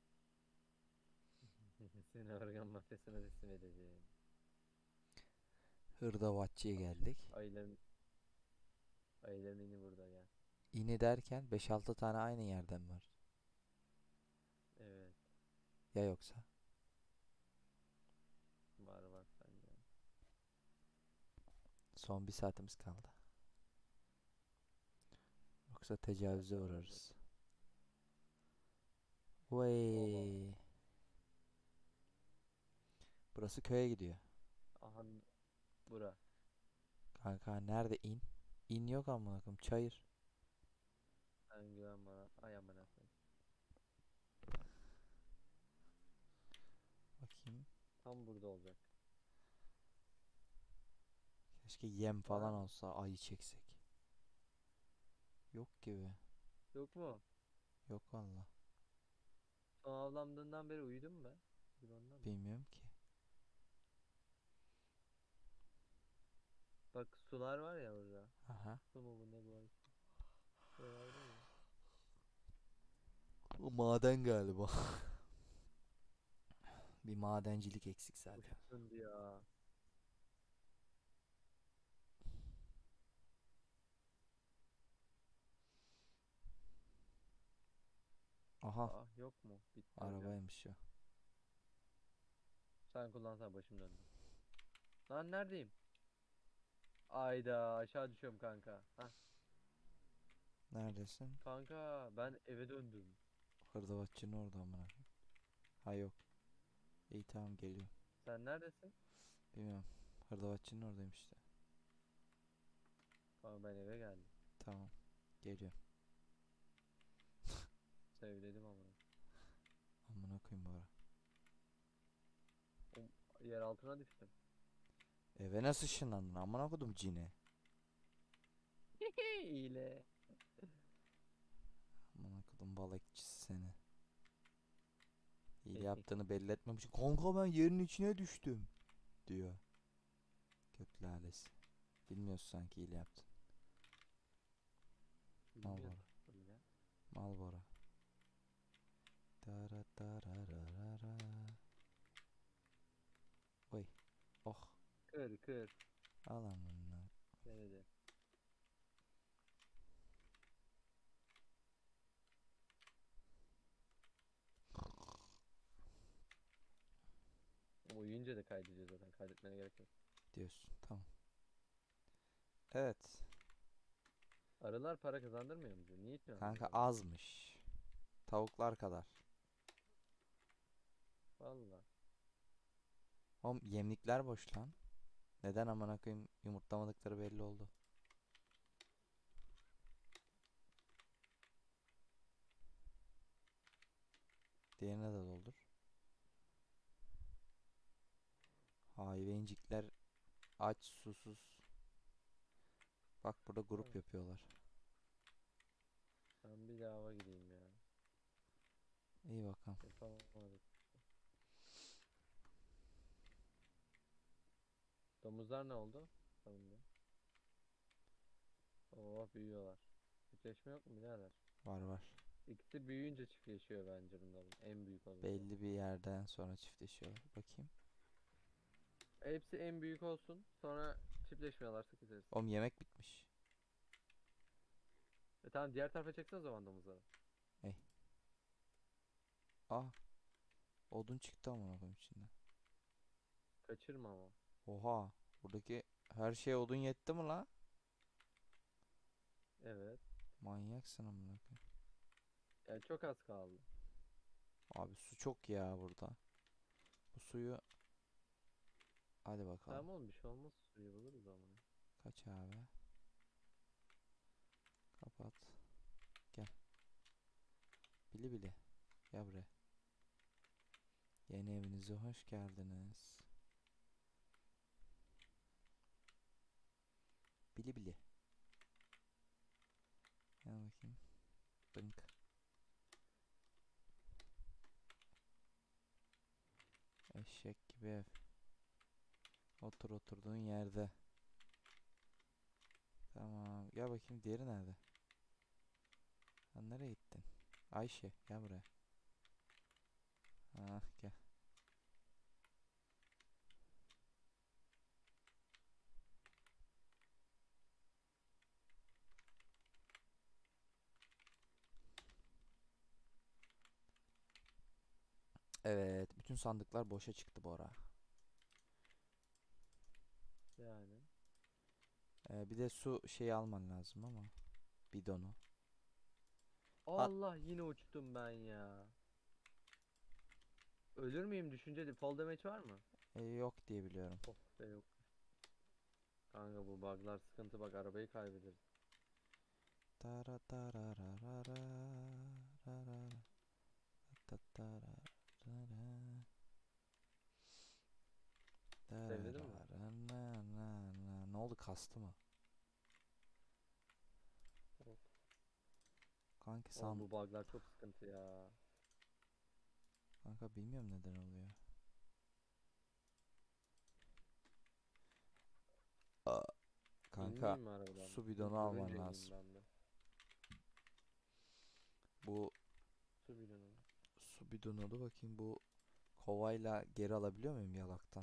Seni organ mafyasına teslim edeceğim. Hırdavatçıya geldik. Ayıların ayıların iğni burada ya. İni derken beş altı tane aynı yerden var. Evet. Ya yoksa? Var var bence. Son bir saatimiz kaldı. Yoksa tecavüze Bakalım. uğrarız. Vay. Burası köye gidiyor. Aha bura. Kanka nerede in? İn yok amına koyayım. Çayır. Sen güven bana. Ay amına koyayım. Bakayım. Tam burada olacak. Keşke yem Var falan mı? olsa ayı çeksek. Yok gibi. Yok mu? Yok valla. Son avlandığından beri uyudun mu be? Bir ondan mı? Bilmiyorum ki. Bak sular var ya orada. Aha. Su mu bu ne bu ay? Buralarda mı? O maden galiba. Bir madencilik eksik zaten. Işık söndü ya. Aha. Aa yok mu? Bitti hocam. Arabaymış ya. Sen kullansan başım döndü. Lan neredeyim? Ayda aşağı düşüyorum kanka. Hah. Neredesin? Kanka ben eve döndüm. Hırdavatçının orada amına koyayım. Ha yok. İyi tamam, geliyorum. Sen neredesin? Bilmiyorum. Hırdavatçının oradayım işte. Kanka ben eve geldim. Tamam. Geliyorum. Sevledim ama. Amına koyayım bu ara. Yer altına düştüm. Eve nasıl ışınlandın amına koydum cini. İyile. Amına koydum balıkçısı seni. İyi yaptığını belli etmemiş. Kanka ben yerin içine düştüm diyor. Gök lalesi. Bilmiyorsun sanki iyi yaptın. Bilmiyorum. Malbora. Dara dararara. Oy. Oh. Kır kır. Al amına. Nerede? Ama uyuyunca da kaydedeceğiz zaten. Kaydetmene gerek yok. Diyorsun. Tamam. Evet. Arılar para kazandırmıyor mu bize? Niye itmiyorsun Kanka arıları? azmış. Tavuklar kadar. Valla. Oğlum yemlikler boş lan. Neden amına koyayım yumurtlamadıkları belli oldu. Diğerine de doldur. Hayvancıklar aç susuz. Bak burada grup Evet. yapıyorlar. Ben bir daha hava gideyim ya. İyi bakalım. Yapamadık. Domuzlar ne oldu? Sonunda. Oo büyüyorlar. Çiftleşme yok mu birader? Var var. İkisi büyüyünce çiftleşiyor bence bunların. En büyük olunca. Belli bir yerden sonra çiftleşiyorlar. Bakayım. Hepsi en büyük olsun. Sonra çiftleşmiyorlarsa keseriz. Oğlum yemek bitmiş. E tamam, diğer tarafa çeksene o zaman domuzları. Ah. Odun çıktı amına koyayım içinden. Kaçırma ama. Oha. Buradaki her şeye odun yetti mi la? Evet. Manyaksın amına koyayım. Ya çok az kaldı. Abi su çok ya burada. Bu suyu hadi bakalım. Tamam oğlum bir şey olmaz. Suyu buluruz ama. Kaç abi? Kapat. Gel. Bili bili. Gel buraya. Yeni evinize hoş geldiniz. Bili bili. Gel bakayım. Dınk. Eşek gibi ev. Otur oturduğun yerde. Tamam. Gel bakayım diğeri nerede? Sen nereye gittin? Ayşe gel buraya. Ah gel. Evet. Bütün sandıklar boşa çıktı bu ara. Yani. Ee, bir de su şeyi alman lazım ama. Bidonu. Allah yine uçtum ben ya. Ölür müyüm düşünceli? Fall damage var mı? Ee, yok diye biliyorum. Oh be yok. Kanka bu bug'lar sıkıntı, bak arabayı kaybederiz. Tara tarararara, rarara, tatararara, Sevdin mi? tarararana. Ne oldu, kastı mı? Evet. Kanki Oğlum san bu bug'lar çok sıkıntı ya. kanka bilmiyorum neden oluyor. Aa, kanka İnmeyeyim mi arabadan? su Dur, bidonu durunca alman ineyim lazım. ben de. Bu Su bidonu. su bidonu da bakayım, bu kovayla geri alabiliyor muyum yalaktan?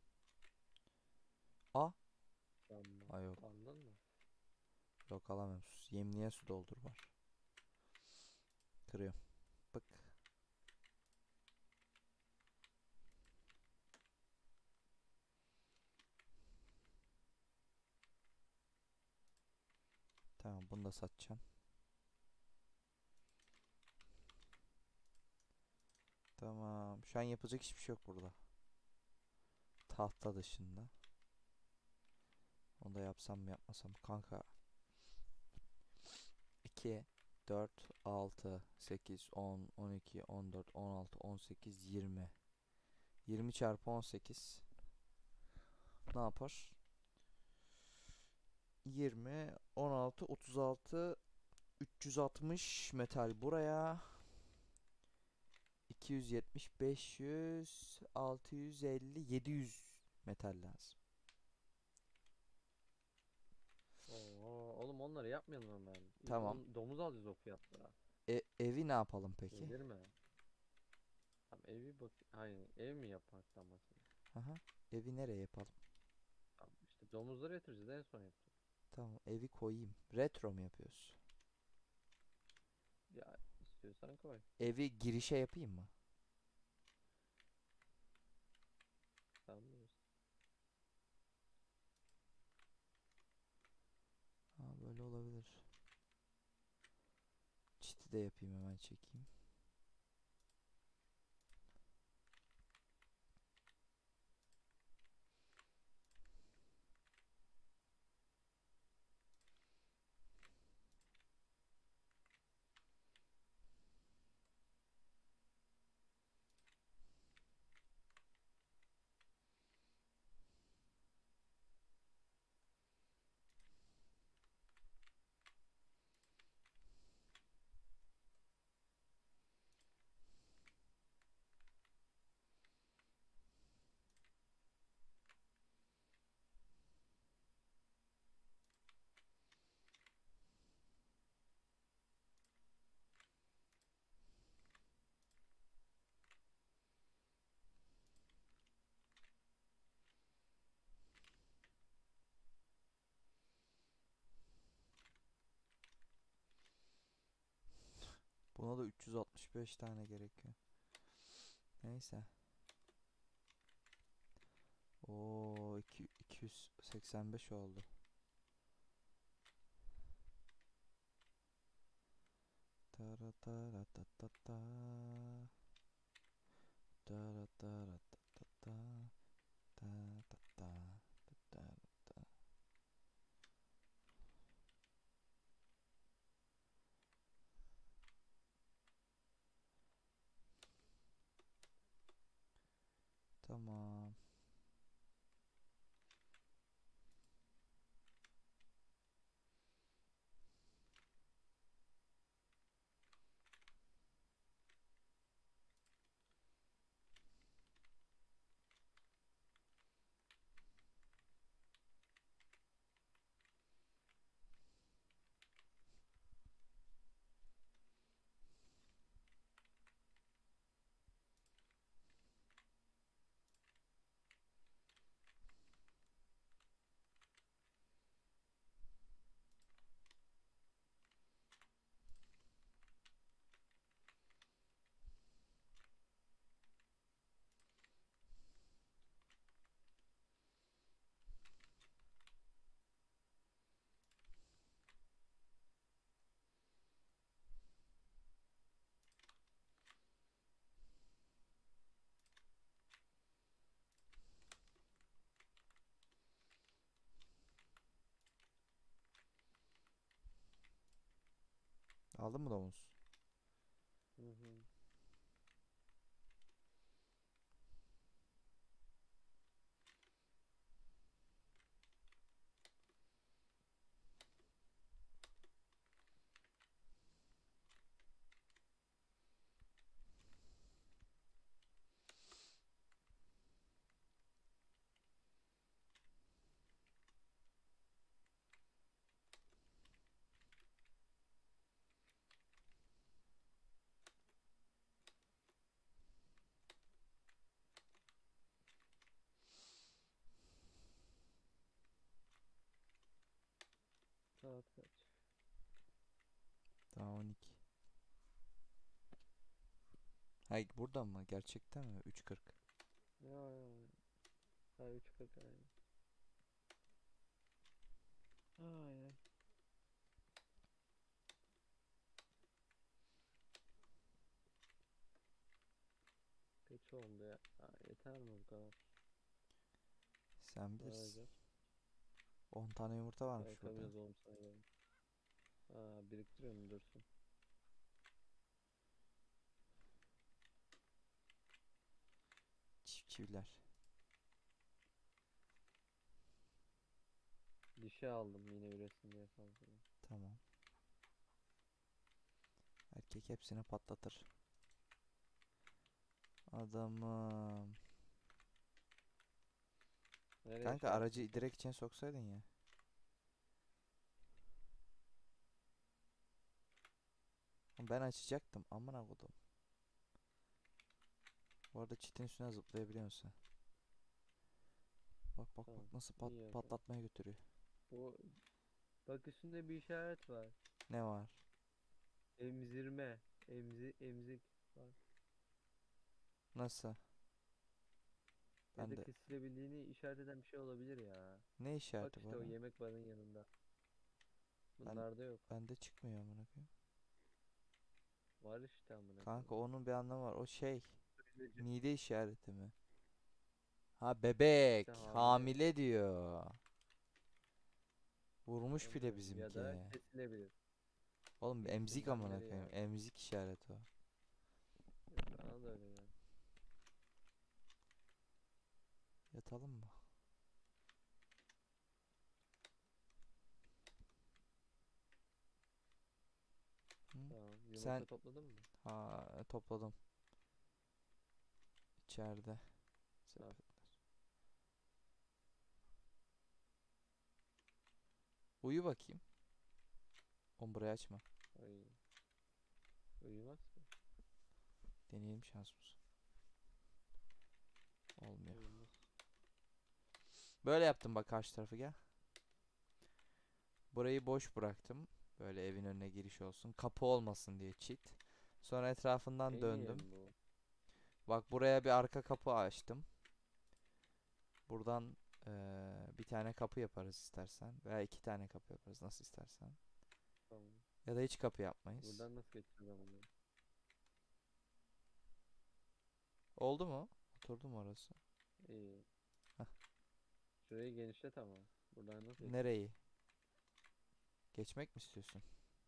A Tamam. Ay yok. Aldın mı? Yok alamam. Su- Yemliğe su doldur var. Kırıyorum. Bık. Tamam, bunu da satacağım. Tamam. Şu an yapacak hiçbir şey yok burada. Tahta dışında. Onu da yapsam mı yapmasam. Kanka. iki, dört, altı, sekiz, on, on iki, on dört, on altı, on sekiz, yirmi. yirmi çarpı on sekiz. Ne yapar? yirmi, on altı, otuz altı, üç yüz altmış metal buraya. iki yüz yetmiş, beş yüz, altı yüz elli, yedi yüz metal lazım. Oo, oğlum onları yapmayalım hemen. İlk Tamam. on- domuz alacağız o fiyatlara. E, evi ne yapalım peki? Gelir mi? Tamam evi bak. Hayır, ev mi yapmaktan bahsediyorsun? Aha. Evi nereye yapalım? Tamam işte domuzları getireceğiz, en son yapacağız. Tamam, evi koyayım. Retro mu yapıyoruz? Ya istiyorsan koy. Evi girişe yapayım mı? Sen bilirsin. Ha, böyle olabilir. Çiti de yapayım, hemen çekeyim. Buna da üç yüz altmış beş tane gerekiyor. Neyse. O iki yüz seksen beş oldu. Tara tara ta ta ta. Tara tara ta ta ta. Ta ta ta. Ta ta ta. Tamam. Aldın mı domuz? Hı hı. Saat kaç? Daha on iki. Hayır burada mı? Gerçekten mi? üç kırk. Ya ya. Ha üç kırk aynen. Ay ay. Kaç oldu ya? Ha, yeter mi bu kadar? Sen Ne bilirsin. olacak? on tane yumurta varmış burada. Kalkamıyoruz oğlum sana göre. Ha biriktiriyorum dursun. Çiftçiler. Dişi aldım yine üresin diye fazla. Tamam. Erkek hepsini patlatır. Adamım. Nereye Kanka işaret aracı edeceğim? direkt içine soksaydın ya. Ben açacaktım. Amına kodum. Bu arada çitin üstüne zıplayabiliyorsun sen. Bak bak Tamam. bak nasıl pat İyi o zaman. patlatmaya götürüyor. Bu bak üstünde bir işaret var. Ne var? Emzirme. Emzi emzik var. Nasıl? Ya Ben da de kesilebildiğini işaret eden bir şey olabilir ya. ne Bak işareti bu işte o ara? yemek barın yanında. Ben Bunlarda yok. bende çıkmıyor amına koyayım. Var işte amına Kanka koyayım. onun bir anlamı var. O şey Söyleyeceğim. mide işareti mi? Ha İşte bebek hamile. hamile diyor. Vurmuş Onu bile diyorum. Ya da bizimki. kesilebilir. Oğlum emzik amına Kesilenleri koyayım. yani. Emzik işareti o. Bana da öyle yani. Yatalım mı? Hı? Tamam. Sen Yumurta topladın mı? ha topladım içeride. Al. Sepetler. Uyu bakayım. Oğlum burayı açma. Ay. Uyumaz mı? Deneyelim şansımız. Olmuyor. Uyumaz. Böyle yaptım bak karşı tarafı gel. Burayı boş bıraktım. Böyle evin önüne giriş olsun. Kapı olmasın diye çit. Sonra etrafından En iyi döndüm. en bu. Bak buraya bir arka kapı açtım. Buradan eee, bir tane kapı yaparız istersen. Veya iki tane kapı yaparız nasıl istersen. Tamam. Ya da hiç kapı yapmayız. Buradan nasıl geçeceğiz ama bunu? Oldu mu? Oturdu mu orası? İyi. Heh. Şurayı genişlet ama. Buradan nasıl geçeceğiz? Nereyi? Geçmek mi istiyorsun?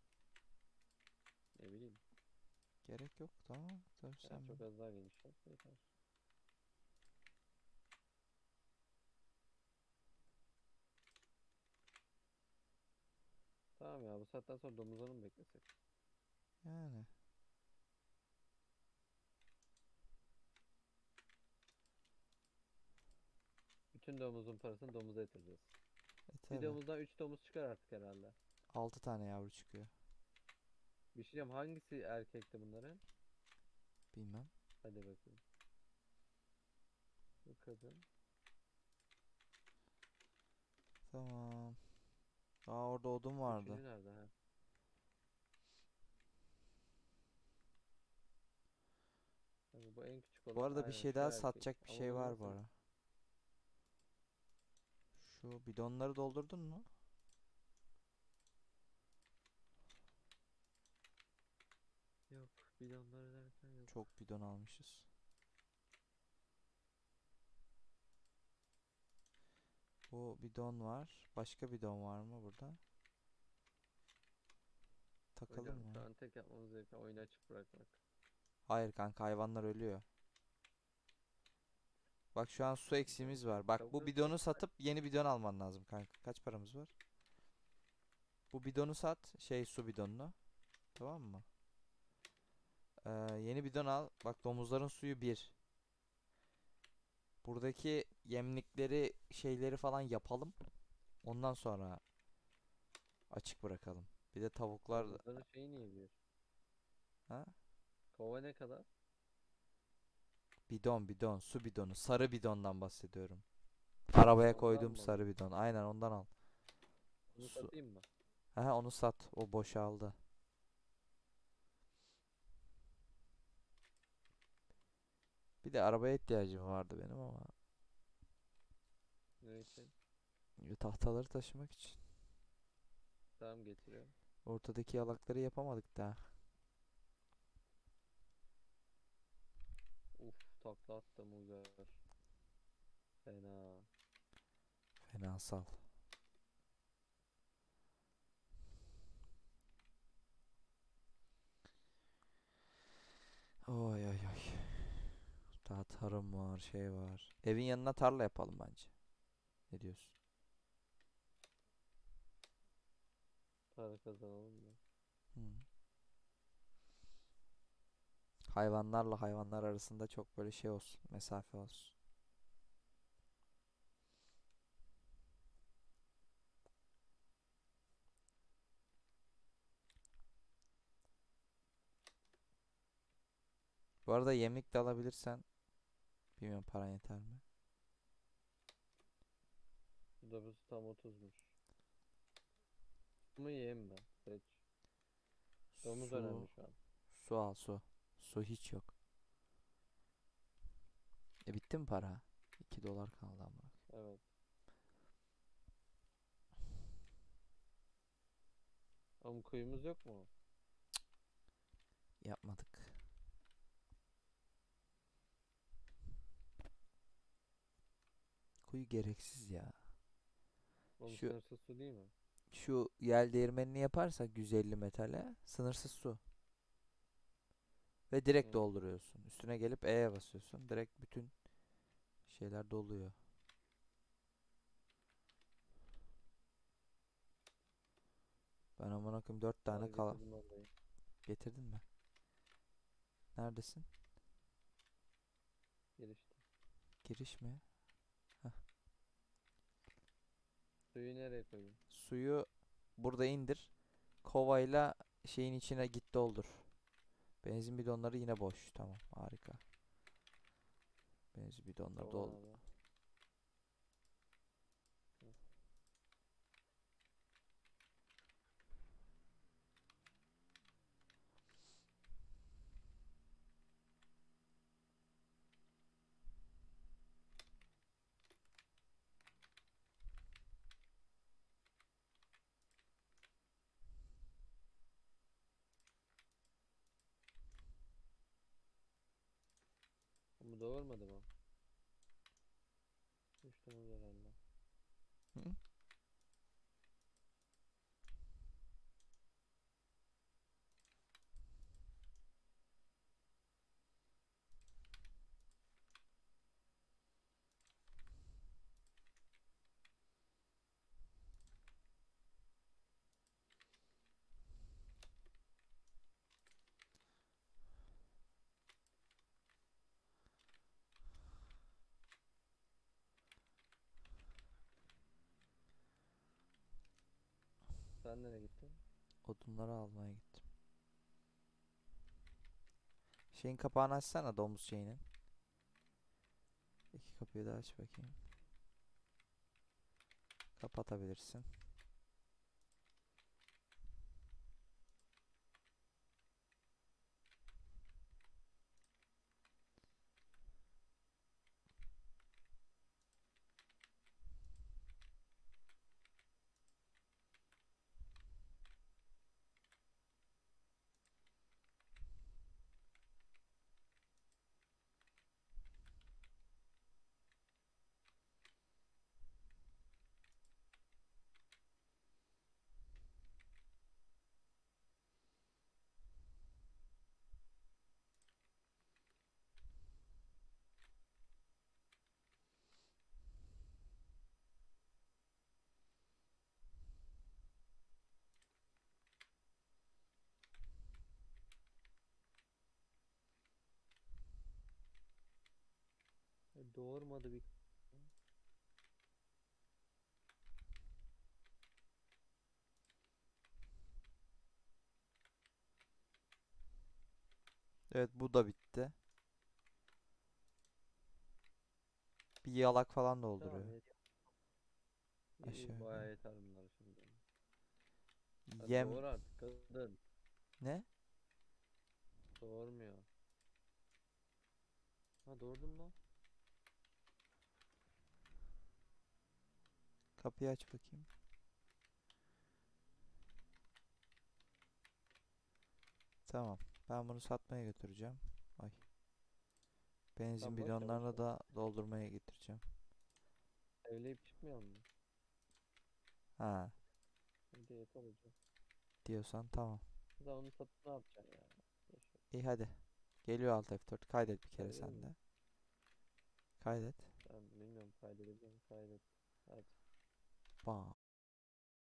Ne bileyim. Gerek yok. Tamam. Dur Yani sen. çok az daha genişlet. Yeter. Tamam ya, bu saatten sonra domuzları mı beklesek? Yani. Bütün domuzun parasını domuza yatıracağız. E Bir tabi. domuzdan üç domuz çıkar artık herhalde. altı tane yavru çıkıyor. Bir şey diyeyim, hangisi erkekti bunların? Bilmem. Hadi bakayım. Bu kadın. Tamam. Aa orada odun vardı. Üçüncü nerede ha? Tabii bu en küçük olan. Bu arada bir Aynen şey şu daha erkek. satacak bir Ama şey bunu var bu nasıl? ara. Şu bidonları doldurdun mu? Yok. Bidonları derken yok. Çok bidon almışız. Bu bidon var. Başka bidon var mı burada? Takalım Hocam şu mı? an tek yapmamız gereken oyunu açık bırakmak. Hayır kanka hayvanlar ölüyor. Bak şu an su Hocam eksiğimiz var. Bak bu tavukları bidonu tutup satıp yeni bidon alman lazım kanka. Kaç paramız var? Bu bidonu sat. Şey su bidonunu. Tamam mı? Ee, yeni bidon al. Bak domuzların suyu bir. Buradaki yemlikleri şeyleri falan yapalım. Ondan sonra açık bırakalım. Bir de tavuklar da- domuzların şeyi niye bir? ha? Kova ne kadar? Bidon bidon su bidonu sarı bidondan bahsediyorum. Arabaya Ondan koyduğum mı sarı alayım? bidon. Aynen ondan al. Bunu Su. satayım mı? Aha onu sat. O boşaldı. Bir de arabaya ihtiyacım vardı benim ama Ne için? e, tahtaları taşımak için. Tamam, getiriyorum. Ortadaki yalakları yapamadık daha. Uf, takla attım Uygar. Fena. Fenasal. Oy oy oy. Daha tarım var, şey var. Evin yanına tarla yapalım bence. Ne diyorsun? Para kazanalım mı? Hı. Hayvanlarla hayvanlar arasında çok böyle şey olsun, mesafe olsun. Bu arada yemlik de alabilirsen, bilmiyorum paran yeter mi? Bu da bu tam otuzmuş. Mu yiyeyim mi? Seç. Domuz Su, önemli şu an. su al su. Su hiç yok. E bitti mi para? iki dolar kaldı ama. Evet. Ama kuyumuz yok mu? Yapmadık. Kuyu gereksiz ya. Oğlum Şu sınırsız su değil mi? şu yel değirmenini yaparsak yüz elli metale sınırsız su. Ve direkt Hı. dolduruyorsun. Üstüne gelip E'ye basıyorsun. Direkt bütün şeyler doluyor. Ben amına koyayım dört tane Al kal getirdim orayı. getirdin mi? Neredesin? Gelişti. Giriş mi? Suyu nereye koyayım? Suyu burada indir. Kovayla şeyin içine git doldur. Benzin bidonları yine boş. Tamam, harika. Benzin bidonları Kova doldu. nerede? Hı. Bu doğurmadı mı? Üç domuz herhalde. Hı? Sen nereye gittin? Odunları almaya gittim. Şeyin kapağını açsana, domuz şeyinin. İki kapıyı da aç bakayım. Kapatabilirsin. E, doğurmadı bir. Evet, bu da bitti. Bir yalak falan dolduruyor. Tamam yet. İyi, iyi, Aşağı bayağı yukarı. yeter bunlar şimdi. Hadi Yem doğur artık kadın. ne? Doğurmuyor. Ha doğurdum lan. Kapıyı aç bakayım. Tamam. Ben bunu satmaya götüreceğim. Ay. Benzin Sen boş ver boş bidonlarını ver. da doldurmaya getireceğim. Evleyip çıkmıyor mu? Ha, Hadi yeter hocam. diyorsan tamam. Sen onu satıp ne yapacaksın ya? Boş ver. İyi hadi. Geliyor Alt F dört. Kaydet bir kere Kaydedelim sen mi? de. Kaydet. Ben bilmiyorum kaydedebiliyor muyum? Kaydet. Hadi. Bam.